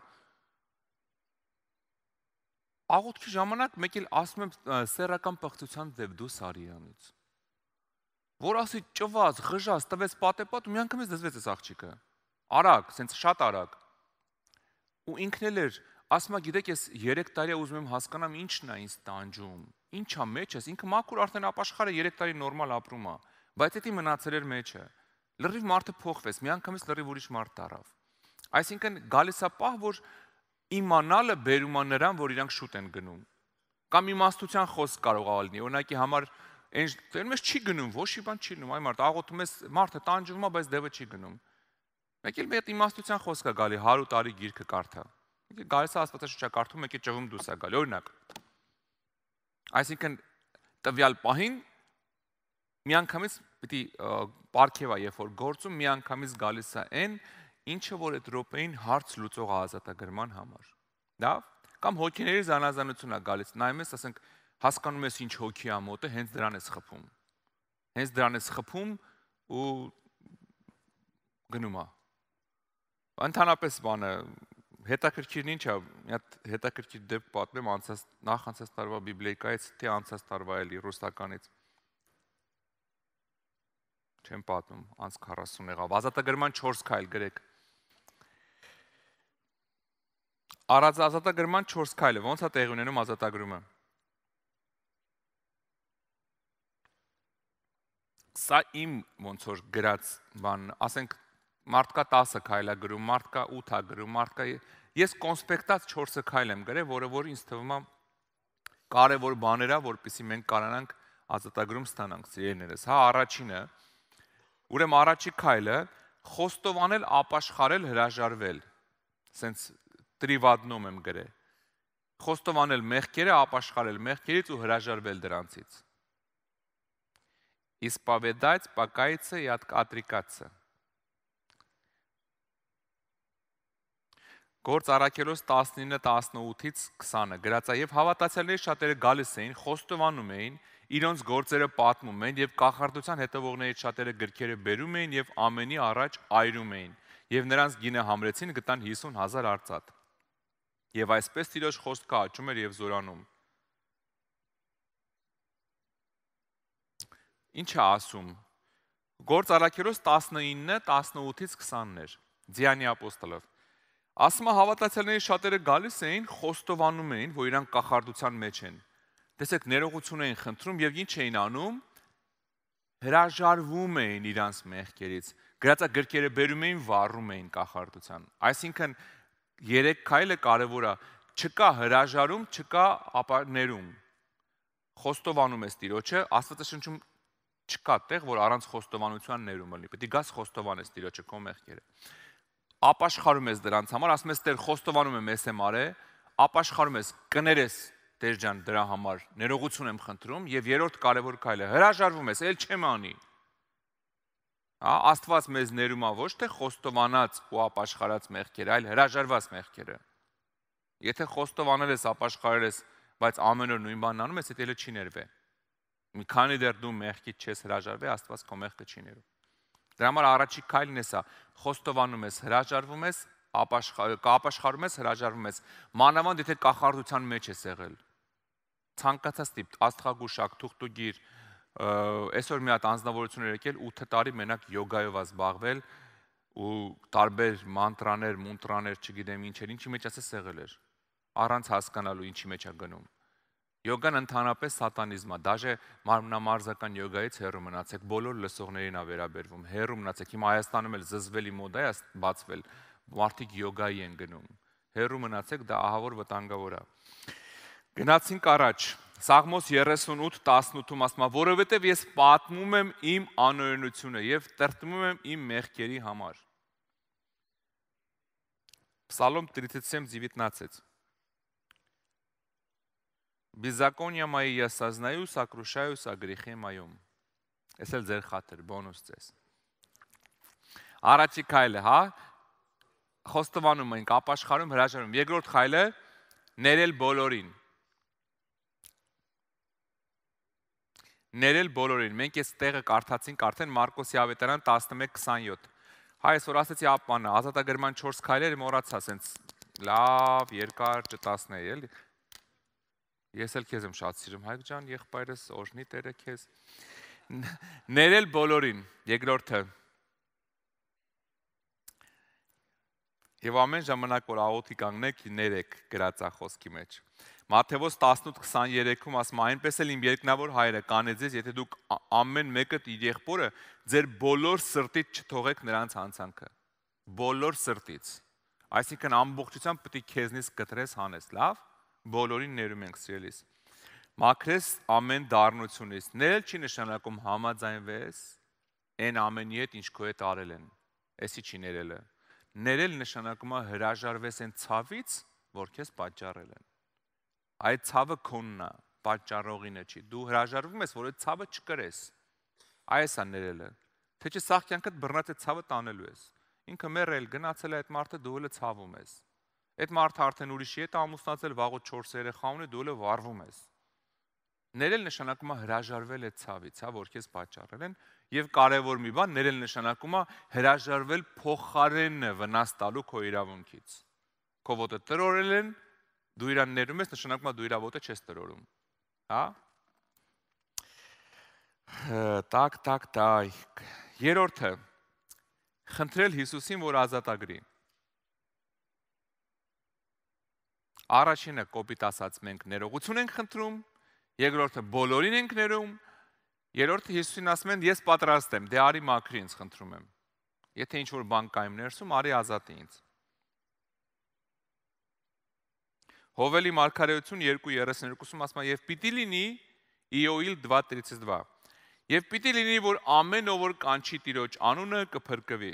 A: Աղոթքի ժամանակ մեկ էլ ասում եմ սեռական պղծության ձև դու Սարյանից։ Որ ասի ճված, ղժած, տվեց պատեպատ ու միանգամից դզվեց այս աղջիկը։ Արագ, սենց շատ արագ։ Ու ինքն էլ էր, ասում է, գիտեք, ես 3 տարի ուզում եմ հասկանամ ինչն է ինձ տանջում։ Ինչա մեջս, ինքը մաքուր արդեն ապաշխարը 3 տարի նորմալ ապրում է, բայց դա մնացել էր մեջը։ Լրիվ մարդը փոխվեց, միանգամից լրիվ ուրիշ մարդ դառավ։ Այսինքն գալիս է պահ, որ իմանալը բերում է նրան, որ իրանք շուտ են գնում։ Կամ իմաստության խոսք կարող է լինի, օրինակի համար այն չի գնում, ոչ մի բան չի լինում, այ մարդ աղոթում ես, մարդը տանջվում է, բայց դևը չի գնում։ Մեկ էլ մի հատ իմաստության խոսք է գալի 100 տարի գիրքը կարդա։ Մեկ էլ գալիս է Աստվածաշունչը կարդում, մեկ էլ ճղում դուրս է գալի, օրինակ։ Այսինքն տվյալ պահին միանգամից պիտի պարգևա, երբ որ գործում միանգամից գալիս է այն, ինչը որ այդ րոպեին հարց լուծող ազատագրման համար։ Լավ, կամ հոգիների զանազանություն է գալիս, նայում ես, ասենք, հասկանում ես ինչ հոգի է մոտը, հենց դրան ես խփում։ Հենց դրան ես խփում ու գնում է։ Ընդհանրապես բանը հետաքրքիրն ինչ է, մի հատ հետաքրքիր դեպք պատմեմ նախ անցած տարվա բիբլիայից, թե անցած տարվա էլի ռուսականից։ Չեմ պատմում, անց 40 եղավ։ Ազատագրման 4 քայլ գրեք։ Ազատագրման 4 քայլը, ոնց է տեղի ունենում ազատագրումը։ Սա իմ ոնց որ գրած բան, ասենք մարդկա 10 քայլ է գրում, մարդկա 8 է գրում, մարդկա ես կոնսպեկտած 4 քայլ եմ գրել, որ ինձ թվում է կարևոր բաներ է, որպեսզի մենք կարողանանք ազատագրում ստանանք սիրելիներս։ Հա, առաջինը, ուրեմն առաջի քայլը խոստովանել, ապաշխարել, հրաժարվել։ Սենց տրիվադնում եմ գրել։ Խոստովանել մեղքերը, ապաշխարել մեղքերից ու հրաժարվել դրանցից։ Исповедать, покаяться и отрекаться։ Գործ Առաքելոց 19:18-ից 20-ը գրած է, եւ հավատացյալների շատերը գալիս էին, խոստովանում էին, իրոնց գործերը պատմում էին եւ կախարդության հետևողներից շատերը գրքերը բերում էին եւ ամենի առաջ այրում էին եւ նրանց գինը համրեցին, գտան 50,000 արծաթ։ Եվ այսպես Տիրոջ խոսքը աճում էր եւ զորանում։ Ինչ է ասում։ Գործ Առաքելոց 19:18-ից 20-ներ։ Ձիանի ապոստոլով։ Ասում է հավատացյալների շատերը գալիս էին, խոստովանում էին, որ իրանք կախարդության մեջ են։ Տեսեք, ներողություն էին խնդրում եւ ինչ էին անում։ Հրաժարվում էին իրանց մեղքերից։ Գրածա գրքերը բերում էին, վառում էին կախարդության։ Այսինքն 3 քայլը կարևոր է։ Չկա հրաժարում, չկա ներում։ Խոստովանում ես Տիրոջը, Աստվածաշնչում չկա տեղ, որ առանց խոստովանության ներումը լինի։ Պետք է գաս խոստովանես Տիրոջը քո մեղքերը։ Ապաշխարում ես դրանց համար, ասում ես Տեր, խոստովանում եմ, ես եմ արել, ապաշխարում ես, կներես Տեր ջան դրա համար, ներողություն եմ խնդրում եւ երրորդ կարևոր քայլը հրաժարվում ես, ել չեմ անի։ Աստված մեզ ներում է ոչ թե խոստովանած ու ապաշխարած մեղքերը, այլ հրաժարված մեղքերը։ Եթե խոստովանել ես, ապաշխարել ես, բայց ամեն օր նույն բանն անում ես, դա չի ներվե։ Մի քանի դեռ դու մեղքից չես հրաժարվել, Աստված քո մեղքը չի ներում։ Դրա համար առաջի քայլն է սա, խոստովանում ես, հրաժարվում ես, ապաշխարում ես, հրաժարվում ես։ Մանավանդ եթե կախարդության մեջ ես եղել։ Ցանկացած տիպ, աստղագուշակ, թուղթուգիր, այսօր մի հատ անձնավորություն էր եկել 8 տարի մենակ յոգայով է զբաղվել ու տարբեր մանտրաներ, մունտրաներ, չգիտեմ ինչեր, ինչի մեջ ասես եղել էր, առանց հասկանալու ինչի մեջ է գնում։ Յոգան ընդհանրապես սատանիզմ է, դաժե մարմնամարզական յոգայից հեռու մնացեք, բոլոր լսողներին է վերաբերվում, հեռու մնացեք։ Հիմա Հայաստանում էլ զզվելի մոդա է բացվել, մարդիկ յոգայի են գնում, հեռու մնացեք, դա ահավոր վտանգավոր է։ Գնացինք առաջ, Սաղմոս 38:18-ում ասում է, որովհետև ես պատմում եմ իմ անօրենությունը եւ տրտմում եմ իմ мեղքերի համար։ Псалом 37:19 Беззакония мои я сознаю, сокрушаюсь о грехе моем։ Ես էլ ձեր խաթր, բոնուս ձեզ։ Առաջի քայլը, հա, խոստովանում ենք, ապաշխարում, հրաժարվում։ Երկրորդ քայլը ներել բոլորին։ Ներել բոլորին։ Մենք այս տեղը կարդացինք արդեն Մարկոսի ավետարան 11:27։ Հայ այսօր ասեցի ապանը, ազատագրման 4 քայլերը մոռացա, ասենց լավ, երկար չտասնեի, էլի։ Ես էլ քեզ եմ շատ սիրում, Հայկ ջան, եղբայրս, օրհնի Տերը քեզ։ Ներել բոլորին, երկրորդը։ Եվ ամեն ժամանակ որ աղոթի կանգնեք, ներեք գրածա խոսքի մեջ։ Մատթեոս 18:23-ում ասում է, այնպես էլ իմ երկնավոր հայրը կանե ձեզ, եթե դուք ամեն մեկը իր եղբորը ձեր բոլոր սրտից չթողեք նրանց հանցանքը։ Բոլոր սրտից։ Այսինքն ամբողջությամբ պետք է քեզնից կտրես հանես, լավ։ Բոլորին ներում ենք սիրելիս։ Մաքրես ամեն դառնությունից։ Ներել չի նշանակում համաձայնվես այն ամենի հետ, ինչ քո հետ արել են։ Էսի չի ներելը։ Ներել նշանակում է հրաժարվես այն ցավից, որ քեզ պատճառել են։ Այդ ցավը քոնն է, պատճառողինը չի։ Դու հրաժարվում ես, որ այդ ցավը չկրես։ Այս է ներելը։ Թե չէ սաղ կյանքդ բռնած այդ ցավը տանելու ես։ Ինքը մեռել, գնացել է այդ մարդը, դու էլ ցավում ես։ Այդ մարդը արդեն ուրիշի հետ ամուսնացել, վաղուց 4 երեխա ունի, դու էլ վառվում ես։ Ներել նշանակում է հրաժարվել այդ ցավից, հա, որ քեզ պատճառել են, եւ կարեւոր մի բան, ներել նշանակում է հրաժարվել փոխարենը վնաս տալու քո իրավունքից։ Քո ոտը տրորել են, դու իրան ներում ես, նշանակում է դու իր ոտը չես տրորում։ Հա? Տակ։ Երրորդը խնդրել Հիսուսին, որ ազատագրի։ Առաջինը կոպիտ ասած մենք ներողություն ենք խնդրում, երկրորդը բոլորին ենք ներում, Երրորդը Հիսուսին ասում են, ես պատրաստ եմ, դե արի մաքրի ինձ, խնդրում եմ։ Եթե ինչ-որ բան կա իմ ներսում, արի ազատի ինձ։ Հովելի մարգարեություն 2:32-ում ասում է, եւ պիտի լինի Իոիլ 2:32։ Եվ պիտի լինի, որ ամեն ով որ կանչի Տիրոջ անունը կփրկվի։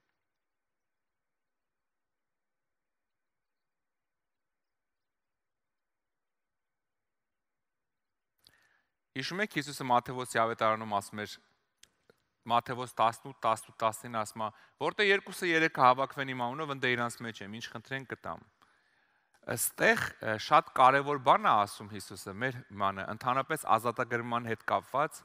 A: Հիշում եք Հիսուսը Մատթեոս ավետարանում ասում էր, Մատթեոս 18:18-19 ասում է, որտեղ 2-3 հավաքվեն իմ անունով, ընդ իրանց մեջ եմ, ինչ խնդրեն կտամ։ Այստեղ շատ կարևոր բան է ասում Հիսուսը, մեր մանը, ընդհանրապես ազատագրման հետ կապված,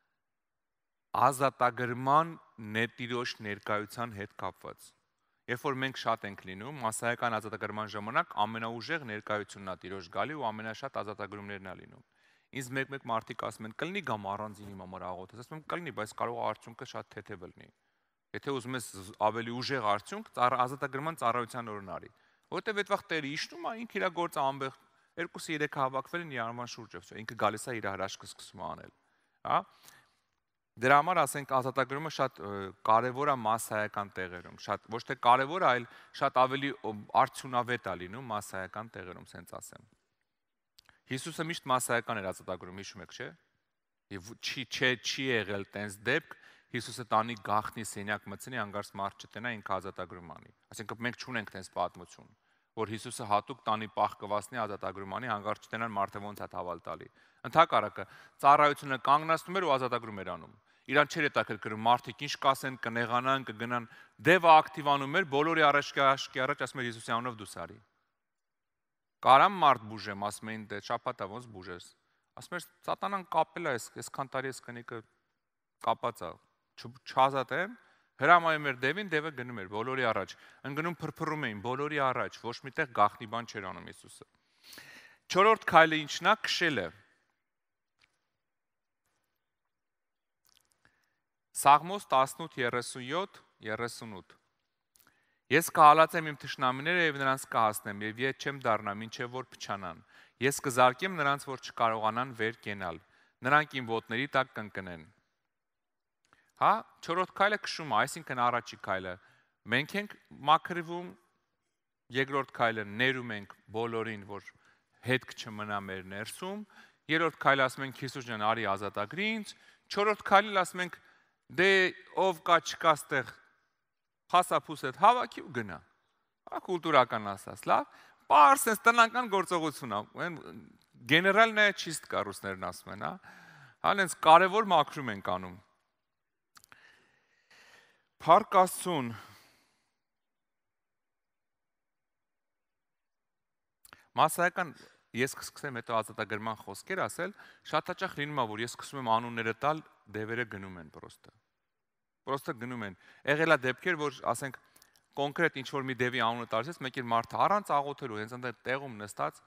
A: ազատագրման Տիրոջ ներկայության հետ կապված։ Երբ որ մենք շատ ենք լինում, մասսայական ազատագրման ժամանակ ամենաուժեղ ներկայությունն է Տիրոջ գալի ու ամենաշատ ազատագրումներն է լինում։ Ինձ մեկ-մեկ մարդիկ ասում են, կլինի գամ առանձին իմ համար աղոթես, ասում եմ կլինի, բայց կարող է արդյունքը շատ թեթև լինի։ Եթե ուզում ես ավելի ուժեղ արդյունք, ազատագրման ծառայության օրն արի, որովհետև այդ վաղ Տերը իշտում է, ինքը իր գործը ամբողջ 2-3 հավաքվել են իրանման շուրջով, ինքը գալիս է իր հրաշքը սկսում է անել, հա։ Դրա համար ասենք ազատագրումը շատ կարևոր է մասսայական տեղերում, շատ ոչ թե կարևոր է, այլ շատ ավելի արդյունավետ է լինում մասսայական տեղերում, սենց ասեմ։ Հիսուսը միշտ մասսայական էր ազատագրում, հիշում եք, չէ՞։ Եվ չի եղել տենց դեպք, Հիսուսը տանի գաղտնի սենյակ մտցնի, հանգարց մարդ չտնա, ինքը ազատագրում անի։ Այսինքն մենք չունենք տենց պատմություն, որ Հիսուսը հատուկ տանի պահ կվասնի ազատագրում անի, հանգարց չտնան մարդը ոնց է թավալ տալի։ Ընդհակառակը ծառայությունը կանգնացնում էր ու ազատագրում էր անում։ Իրան չէր հետաքրքրում մարդիկ ինչ կասեն, կնեղանան, կգնան, դևը ակտիվանում էր, բոլորի առաջ ասում էր Հիսուսի անունով դու սարի։ Կարամ մարդ բուժեմ, ասում էին, դե շաբաթա ոնց բուժես։ Ասում էր սատանան կապել է, այսքան տարի էս կնիկը կապած է, չազատեմ, հրամայում էր դևին, դևը գնում էր բոլորի առաջ, ընկնում փրփռում էին բոլորի առաջ, ոչ միտեղ գաղտնի բան չէր անում Հիսուսը։ Չորրորդ քայլը ինչն է, քշելը։ Սաղմոս 18:37-38 Ես կհալածեմ իմ թշնամիները եւ նրանց կհասնեմ եւ ետ չեմ դառնա, մինչեւ որ փչանան։ Ես կզարկեմ նրանց, որ չկարողանան վեր կենալ։ Նրանք իմ ոտների տակ կընկնեն։ Հա, չորրորդ քայլը քշում է, այսինքն առաջի քայլը մենք ենք մաքրվում, երկրորդ քայլը ներում ենք բոլորին, որ հետք չմնա մեր ներսում, երրորդ քայլը ասում ենք Հիսուս ջան, արի ազատագրի ինձ, չորրորդ քայլը ասում ենք դե ով կա չկա ստեղ հասափուս հետ հավաքի ու գնա։ Հա, կուլտուրական ասած, լավ, պարզ է տնական գործողություն է, գեներալնա չիստկա ռուսներն ասում են, հա։ Հա, հենց կարևոր մաքրում ենք անում։ Փառք Աստծուն։ Մասսայական ես կսկսեմ հետո ազատագրման խոսքեր ասել, շատ հաճախ լինում է, որ ես սկսում եմ անունները տալ, դևերը գնում են պրոստը գնում են։ Եղել է դեպքեր, որ ասենք կոնկրետ ինչ-որ մի դևի անունը տալիս, մեկ էլ մարդը առանց աղոթելու, հենց այնտեղ տեղում նստած,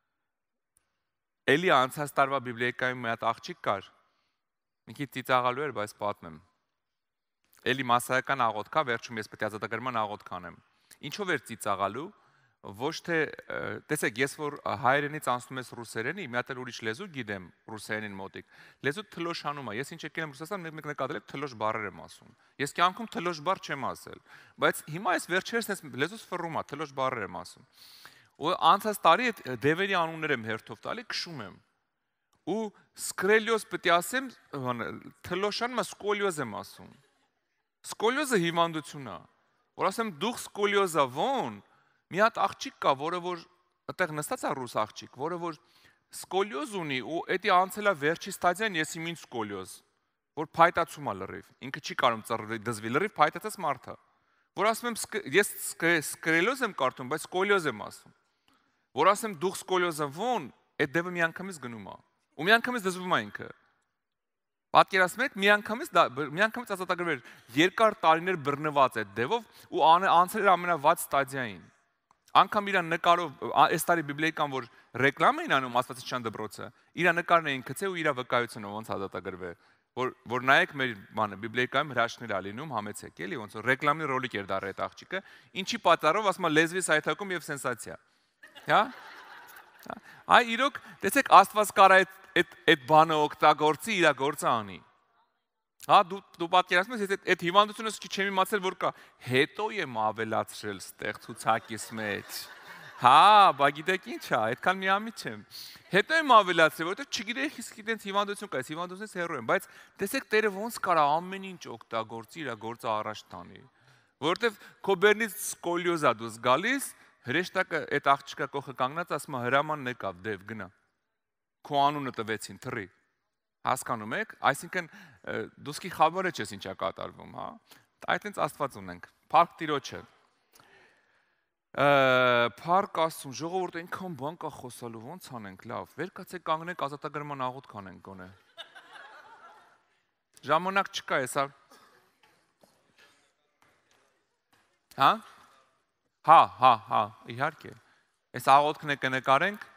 A: էլի անցած տարվա բիբլիայում մի հատ աղջիկ կար, մի քիչ ծիծաղալու էր, բայց պատմեմ։ Էլի մասսայական աղոթք կա, վերջում ես պետք է ազատագրման աղոթք անեմ։ Ինչով էր ծիծաղալու, ոչ թե, տեսեք, ես որ հայերենից անցնում ես ռուսերենի, մի հատ էլ ուրիշ լեզու գիտեմ ռուսերենին մոտիկ, լեզու թլոշանում է, ես ինչ եկել եմ Ռուսաստան, մեկ նկատել եք թլոշ բառեր եմ ասում, ես կյանքում թլոշ բառ չեմ ասել, բայց հիմա այս վերջերս լեզուս ֆռում է, թլոշ բառեր եմ ասում, ու անցած տարի այդ դևերի անուններ եմ հերթով տալի, քշում եմ, ու սկրելիոզ պետք է ասեմ, թլոշանում է սկոլիոզ եմ ասում, սկոլիոզը հիվանդություն է, որ ասեմ դուք սկոլիոզա ո՞ն մի հատ աղջիկ կա, որը որ այդտեղ նստած է ռուս աղջիկ, որը որ սկոլիոզ ունի ու էդի անցել է վերջի ստադիան ես իմ ինձ սկոլիոզ, որ փայտացում է լրիվ, ինքը չի կարող դզվի, լրիվ փայտացած մարդ է, որ ասում եմ ես սկրելիոզ եմ կարդում, բայց սկոլիոզ եմ ասում, որ ասեմ դուք սկոլիոզը ո՞ն, այդ դեպը միանգամից գնում է, ու միանգամից դզվում է ինքը, պատկերացնում եք, միանգամից ազատագրվել երկար տարիներ բռնված այդ դևով ու անցել էր ամենավատ ստադիային։ Անգամ իր նկարով, այս տարի բիբլիական, որ ռեկլամ էին անում Աստվածաշան դպրոցը, իր նկարն էին գցել ու իր վկայությունը ոնց ազատագրվել, որ նայեք մեր բանը բիբլիայում հրաշքներ ա լինում, համեցեք, էլի ոնց որ ռեկլամի ռոլիկ էր դառել այդ աղջիկը, ինչի պատճառով ասում է լեզվի սայթակում եւ սենսացիա։ Հա? Այ իրոք, տեսեք, Աստված կարա այդ բանը օգտագործի իր գործը անի։ Հա դու պատկերացնում ես, այդ հիվանդությունը չեմ իմացել որ կա, հետո եմ ավելացրել ստեղ ցուցակիս մեջ։ Հա, բա գիտեք ինչ է, այդքան միամիտ չեմ։ Հետո եմ ավելացրել, որովհետեւ չգիտեի իսկ այդպես հիվանդություն կա, այս հիվանդությունից հեռու եմ, բայց տեսեք Տերը ոնց կարա ամեն ինչ օգտագործի իր գործը առաջ տանի։ Որովհետեւ քո բերնից սկոլիոզա դուս գալիս, հրեշտակը այդ աղջիկա կողքը կանգնած ասում է հրամանն եկավ, դև գնա։ Քո անունը տվեցին, թռի։ Հասկանում եք, այսինքն դուսկի խաբարը չես ինչա կատարվում, հա։ Այդտենց Աստված ունենք։ Փառք Տիրոջը։ Փառք Աստծուն, ժողովուրդ այնքան բան կա խոսալու, ոնց անենք, լավ։ Վեր կացեք կանգնեք ազատագրման աղոթք անենք գոնե։ Ժամանակ չկա, հեսա։ Հա։ Հա, իհարկե։ Այս աղոթքն է կնկարենք։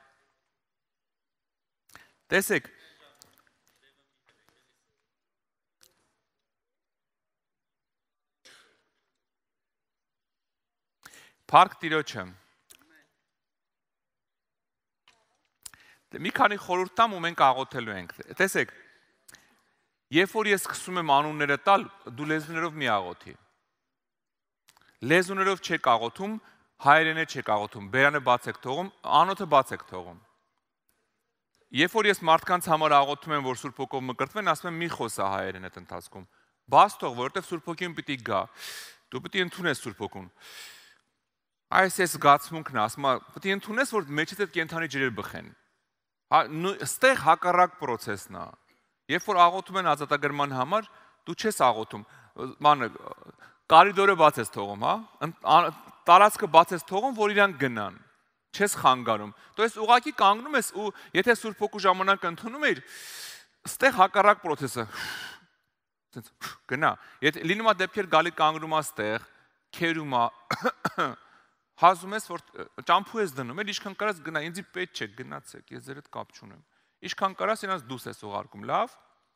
A: Տեսեք։ Փառք Տիրոջը։ Մի քանի խորհուրդ տամ ու մենք աղոթելու ենք։ Տեսեք, երբ որ ես սկսում եմ անունները տալ, դու լեզուներով մի աղոթի։ Լեզուներով չեք աղոթում, հայերենը չեք աղոթում, բերանը բաց եք թողում, անոթը բաց եք թողում։ Երբ որ ես մարդկանց համար աղոթում եմ, որ Սուրբ Հոգով մկրտվեն, ասում եմ մի խոսա հայերեն այդ ընթացքում։ Բաց թող, որովհետև Սուրբ Հոգին պիտի գա։ Դու պիտի ընդունես Սուրբ Հոգուն։ Այս զգացմունքն է, ասում է, պիտի ընդունես, որ մեջից այդ կենդանի ջրեր բխեն։ Հա, ստեղ հակառակ process-ն է։ Երբ որ աղոթում են ազատագրման համար, դու չես աղոթում, ման կարիդորը բաց ես թողում, հա։ Տարածքը բաց ես թողում, որ իրանք գնան։ Չես խանգարում։ Դու ես ուղակի կանգնում ես ու եթե Սուրբ Հոգու ժամանակ ընդունում ես, ստեղ հակառակ process-ը։ Ասենց գնա։ Եթե լինում է դեպքեր գալի կանգնում ես ստեղ, քերում է հազում ես որ ճամփու ես դնում, էլ ինչքան կարաս գնա, ինձի պետք չէ, գնացեք, ես ձեր հետ կապ չունեմ։ Ինչքան կարաս իրանց դուս ես ուղարկում, լավ։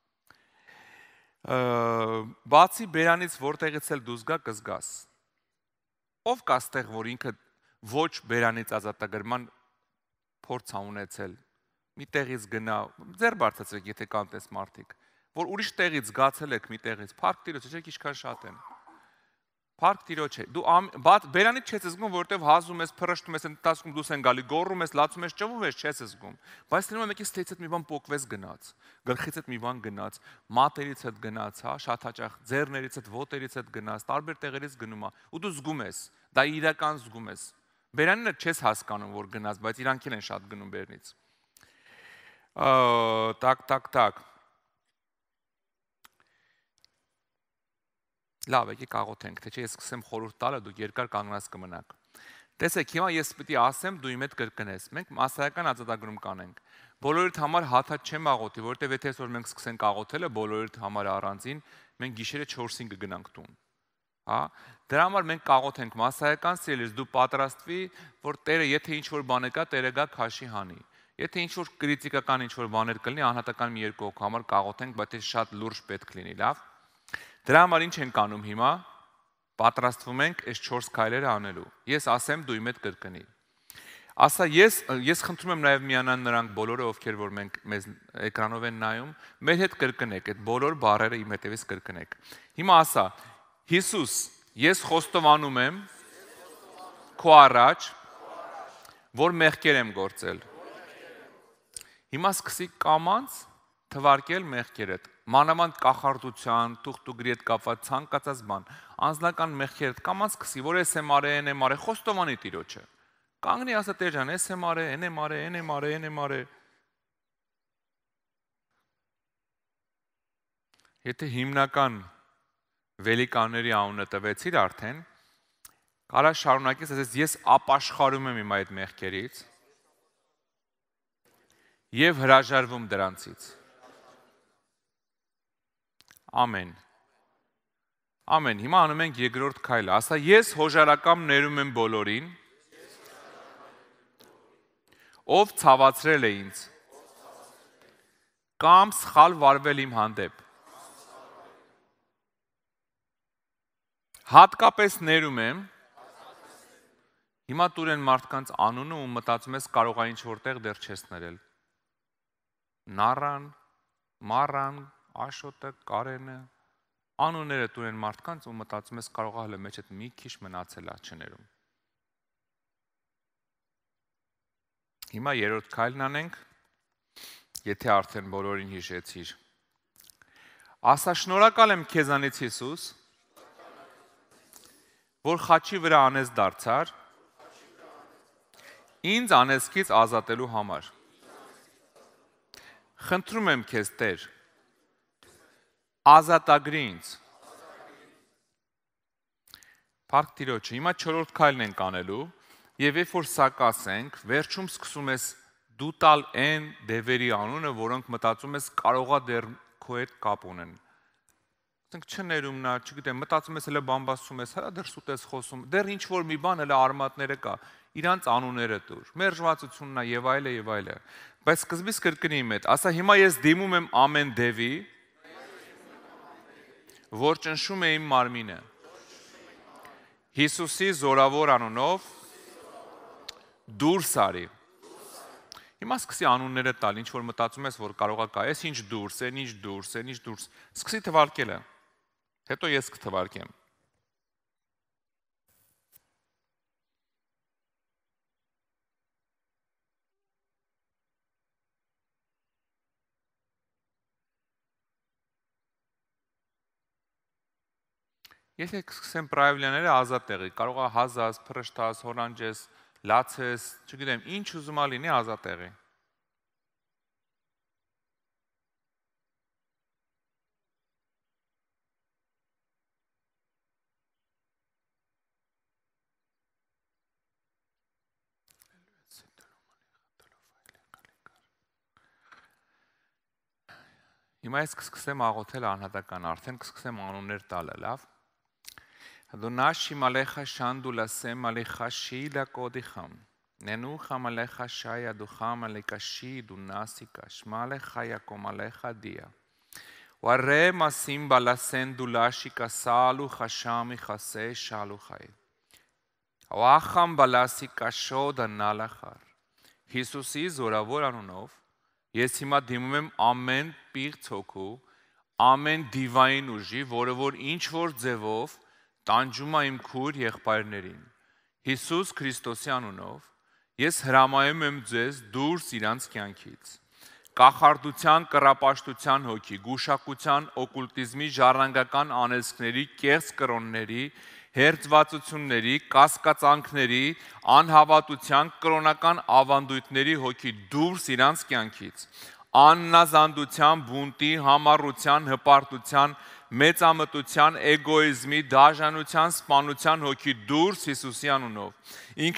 A: Բացի բերանից որտեղից էլ դուս գա կզգաս։ Ով կա ստեղ, որ ինքը ոչ բերանից ազատագրման փորձ ա ունեցել։ Մի տեղից գնա, ձեր բարձրացրեք, եթե կան տես մարդիկ, որ ուրիշ տեղից զգացել եք մի տեղից, փառք Տիրոջ, չէ՞ ինչքան շատ են։ Փառք Տիրոջ է։ Դու բերանից չես զգում, որովհետև հազում ես, փռշտում ես, ընթացքում դուս են գալի, գոռում ես, լացում ես, ճվում ես, չես զգում։ Բայց լինում է մեկի ստեյցից մի բան պոկվես գնաց, գլխից հետ մի բան գնաց, մատերից հետ գնաց, հա, շատ հաճախ ձեռներից հետ, ոտերից հետ գնաց, տարբեր տեղերից գնում է, ու դու զգում ես, դա իրական զգում ես։ Բերանինը չես հասկանում, որ գնաց, բայց իրանքին են շատ գնում բերնից։ Տակ։ Լավ, եկեք աղոթենք, թե չէ ես սկսեմ խորհուրդ տալը, դուք երկար կանգնած կմնաք։ Տեսեք, հիմա ես պիտի ասեմ, դու իմ հետ կրկնես։ Մենք մասսայական ազատագրում կանենք։ Բոլորիդ համար հաթած չեմ աղոթի, որովհետև եթե այսօր մենք սկսենք աղոթելը բոլորիդ համար առանձին, մենք գիշերը 4-ին կգնանք տուն։ Հա, դրա համար մենք կաղոթենք մասսայական սիրելիս, դու պատրաստվի, որ Տերը եթե ինչ-որ բան կա, Տերը գա քաշի հանի։ Եթե ինչ-որ կրիտիկական ինչ-որ բաներ կլինի, անհատական մի երկու հոգու համար կաղոթենք, բայց այս շատ լուրջ պետք լինի, լավ։ Դրա համար ինչ ենք անում հիմա, պատրաստվում ենք այս 4 քայլերը անելու։ Ես ասեմ, դու իմ հետ կրկնի։ Ասա ես խնդրում եմ նաև միանան նրանք բոլորը, ովքեր որ մենք մեզ էկրանով են նայում, մեր հետ կրկնեք, այդ բոլոր բառերը իմ հետևից կրկնեք։ Հիմա ասա, Հիսուս, ես խոստովանում եմ քո առաջ, որ մեղքեր եմ գործել։ Հիմա սկսի կամանց թվարկել մեղքերդ, մանավանդ կախարդության, թուղթուգրի հետ կապված ցանկացած բան, անձնական մեղքերդ կամանց սկսի, որ ես եմ արել, են եմ արել, խոստովանի Տիրոջը։ Կանգնի ասա Տեր ջան, ես եմ արել, են եմ արել, են եմ արել, են եմ արել։ Եթե հիմնական վելիկանների անունը տվեցիր արդեն, կարա շարունակես, ասես ես ապաշխարում եմ իմ այդ մեղքերից եւ հրաժարվում դրանցից։ Ամեն։ Ամեն։ Հիմա անում ենք երկրորդ քայլը։ Ասա ես հոժարակամ ներում եմ բոլորին, ով ցավացրել է ինձ կամ սխալ վարվել իմ հանդեպ։ Հատկապես ներում եմ, հիմա տուր են մարդկանց անունը ու մտածում ես կարող է ինչ որտեղ դեռ չես ներել։ Նարան, Մարան, Աշոտը, Կարենը, Անունները տունեն մարդկանց ու մտածում ես կարող է հələ մեջ այդ մի քիչ մնացել է չներում։ Հիմա երրորդ քայլն անենք, եթե արդեն բոլորին հիշեցիր։ Ասա շնորհակալ եմ քեզանից Հիսուս, որ խաչի վրա անես դարձար, ինձ անեծքից ազատելու համար։ Խնդրում եմ քեզ Տեր, ազատագրի ինձ։ Փառք Տիրոջը, հիմա չորրորդ քայլն ենք անելու, եւ երբ որ սա կասենք, վերջում սկսում ես դու տալ այն դևերի անունը, որոնք մտածում ես կարողա դեռ քո հետ կապ ունեն։ Ասենք չներում նա, չգիտեմ, մտածում ես հələ բամբասում ես, հələ դեռ սուտ ես խոսում, դեռ ինչ որ մի բան հələ արմատները կա, իրանց անունները տուր, մերժվածությունն է եւ այլը եւ այլը։ Բայց սկզբից կրկնի իմ հետ, ասա հիմա ես դիմում եմ ամեն դևի, որ ճնշում է իմ մարմինը։ Հիսուսի զորավոր անունով դուրս արի։ Հիմա սկսի անունները տալ, ինչ որ մտածում ես, որ կարող է կա, ես ինչ դուրս, այն ինչ դուրս, այն ինչ դուրս։ Սկսի թվարկելը։ Հետո ես կթվարկեմ։ Եթե սկսեմ պրայվլյաները ազատ տեղի, կարող է հազած, փրշտաս, հորանջես, լացես, չգիտեմ, ինչ ուզում ա լինի ազատ տեղի։ Հիմա ես կսկսեմ աղոթել անհատական, արդեն կսկսեմ անուններ տալը, լավ։ Դոնաշի մալեխա շանդուլա սեմ ալեխա շիլա կոդիխամ նենուխա մալեխա շայա դուխամ ալեկա շի դունասիկա շմալեխա յակոմ ալեխա դիա վարե մասիմ բալասեն դուլաշիկա սալու խաշամի խասե շալու խայ վախամ բալասիկա շոդա նալախար Հիսուսի զորավոր անունով ես հիմա դիմում եմ ամեն պիղծ հոգու ամեն դիվային ուժի որը որ ինչ որ ձևով տանջում է իմ քույր եղբայրներին։ Հիսուս Քրիստոսի անունով ես հրամայում եմ ձեզ դուրս իրանց կյանքից։ Կախարդության, կռապաշտության հոգի, գուշակության, օկուլտիզմի, ժառանգական անեծքների, կեղծ կրոնների, հերձվածությունների, կասկածանքների, անհավատության, կրոնական ավանդույթների հոգի դուրս իրանց կյանքից։ Աննազանդության, բունտի, համառության, հպարտության, մեծամտության, էգոիզմի, դաժանության, սպանության հոգի դուրս Հիսուսի անունով։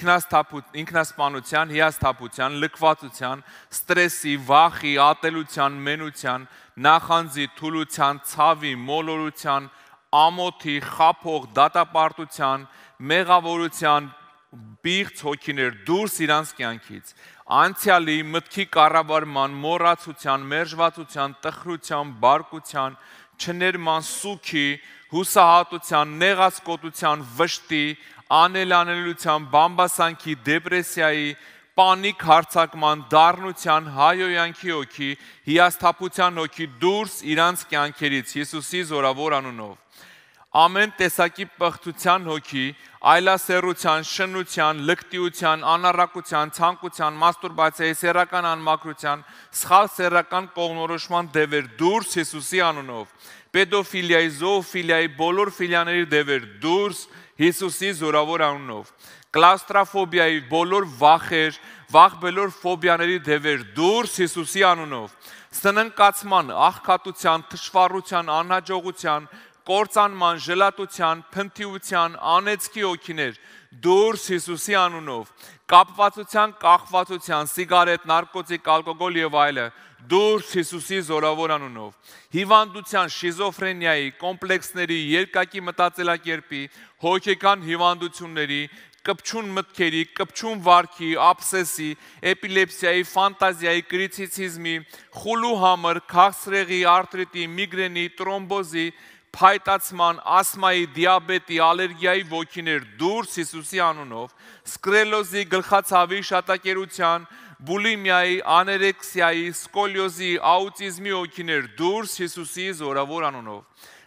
A: Ինքնասպանության, հիասթափության, լքվածության, ստրեսի, վախի, ատելության, մենության, նախանձի, թուլության, ցավի, մոլորության, ամոթի, խափող, դատապարտության, մեղավորության, պիղծ հոգիներ դուրս իրանց կյանքից։ Անցյալի, մտքի կառավարման, մոռացության, մերժվածության, տխրության, բարկության, չներման, սուքի, հուսահատության, նեղացկոտության, վշտի, անելանելության, բամբասանքի, դեպրեսիայի, պանիկ հարձակման, դառնության, հայոյանքի հոգի, հիասթափության հոգի դուրս իրանց կյանքերից Հիսուսի զորավոր անունով։ Ամեն տեսակի պղտության հոգի, այլասեռության, շնության, լկտիության, անառակության, ցանկության, մաստուրբացիայի, սեռական անմաքրության, սխալ սեռական կողմնորոշման դևեր դուրս Հիսուսի անունով։ Պետոֆիլիայի, զոոֆիլիայի, բոլոր ֆիլիաների դևեր դուրս Հիսուսի զորավոր անունով։ Կլաստրաֆոբիայի բոլոր վախեր, վախ-բելոր ֆոբիաների դևեր դուրս Հիսուսի անունով։ Սննկացման, աղքատության, թշվառության, անհաջողության, կործանման, ժլատության, փնթիության, անեծքի հոգիներ դուրս Հիսուսի անունով, կապվածության, կախվածության, սիգարետ, նարկոտիկ, ալկոգոլ եւ այլը դուրս Հիսուսի զորավոր անունով, հիվանդության, շիզոֆրենիայի, կոմպլեքսների, երկակի մտածելակերպի, հոգեկան հիվանդությունների, կպչուն մտքերի, կպչուն վարքի, աբսեսի, էպիլեպսիայի, ֆանտազիայի, կրիցիցիզմի, խուլու համր, քաղցրեղի, արտրիտի, միգրենի, տրոմբոզի, փայտացման, ասմայի, դիաբետի, ալերգիայի ոգիներ դուրս Հիսուսի անունով, սկլերոզի, գլխացավի, շատակերության, բուլիմիայի, աներեքսիայի, սկոլիոզի, աուտիզմի ոգիներ դուրս Հիսուսի զորավոր անունով,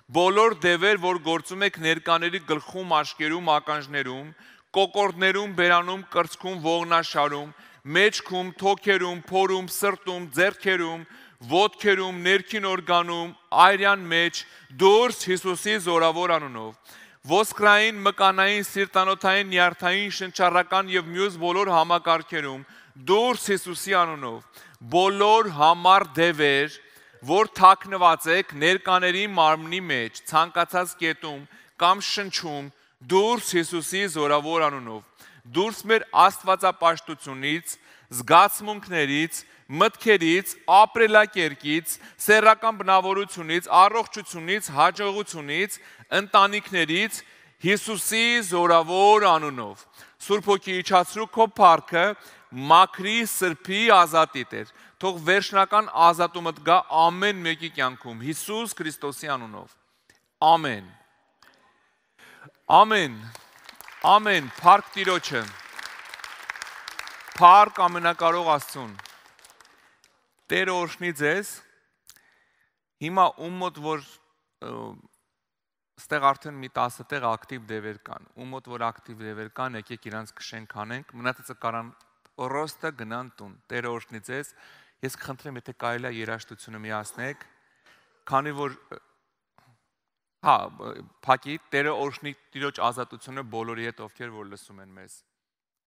A: Բոլոր դևեր, որ գործում եք ներկաների գլխում, աշկերում, ականջներում, կոկորդներում, բերանում, կրծքում, ողնաշարում, մեջքում, թոքերում, փորում, սրտում, ձեռքերում, ոտքերում, ներքին օրգանում, այրյան մեջ, դուրս Հիսուսի զորավոր անունով։ Ոսկրային, մկանային, սիրտանոթային, նյարդային, շնչառական եւ մյուս բոլոր համակարգերում, դուրս Հիսուսի անունով։ Բոլոր համառ դևեր, որ թաքնված եք ներկաների մարմնի մեջ, ցանկացած կետում կամ շնչում, դուրս Հիսուսի զորավոր անունով։ Դուրս մեր աստվածապաշտությունից, զգացմունքներից, մտքերից, ապրելակերպից, սեռական բնավորությունից, առողջությունից, հաջողությունից, ընտանիքներից Հիսուսի զորավոր անունով։ Սուրբ Հոգի իջացրու քո փառքը, մաքրի, սրբի, ազատի Տեր։ Թող վերջնական ազատումը գա ամեն մեկի կյանքում Հիսուս Քրիստոսի անունով։ Ամեն։ Ամեն։ Ամեն։ Փառք Տիրոջը։ Փառք ամենակարող Աստծուն։ Տերը օրհնի ձեզ։ Հիմա ում մոտ որ ստեղ արդեն մի 10 տեղ ակտիվ դևեր կան, ում մոտ որ ակտիվ դևեր կան, եկեք իրանց քշենք հանենք, մնացածը կարան ռոստը գնան տուն։ Տերը օրհնի ձեզ։ Ես կխնդրեմ, եթե կարելի է երաժշտությունը միացնեք, քանի որ փակի Տերը օրհնի Տիրոջ ազատությունը բոլորի հետ, ովքեր որ լսում են մեզ։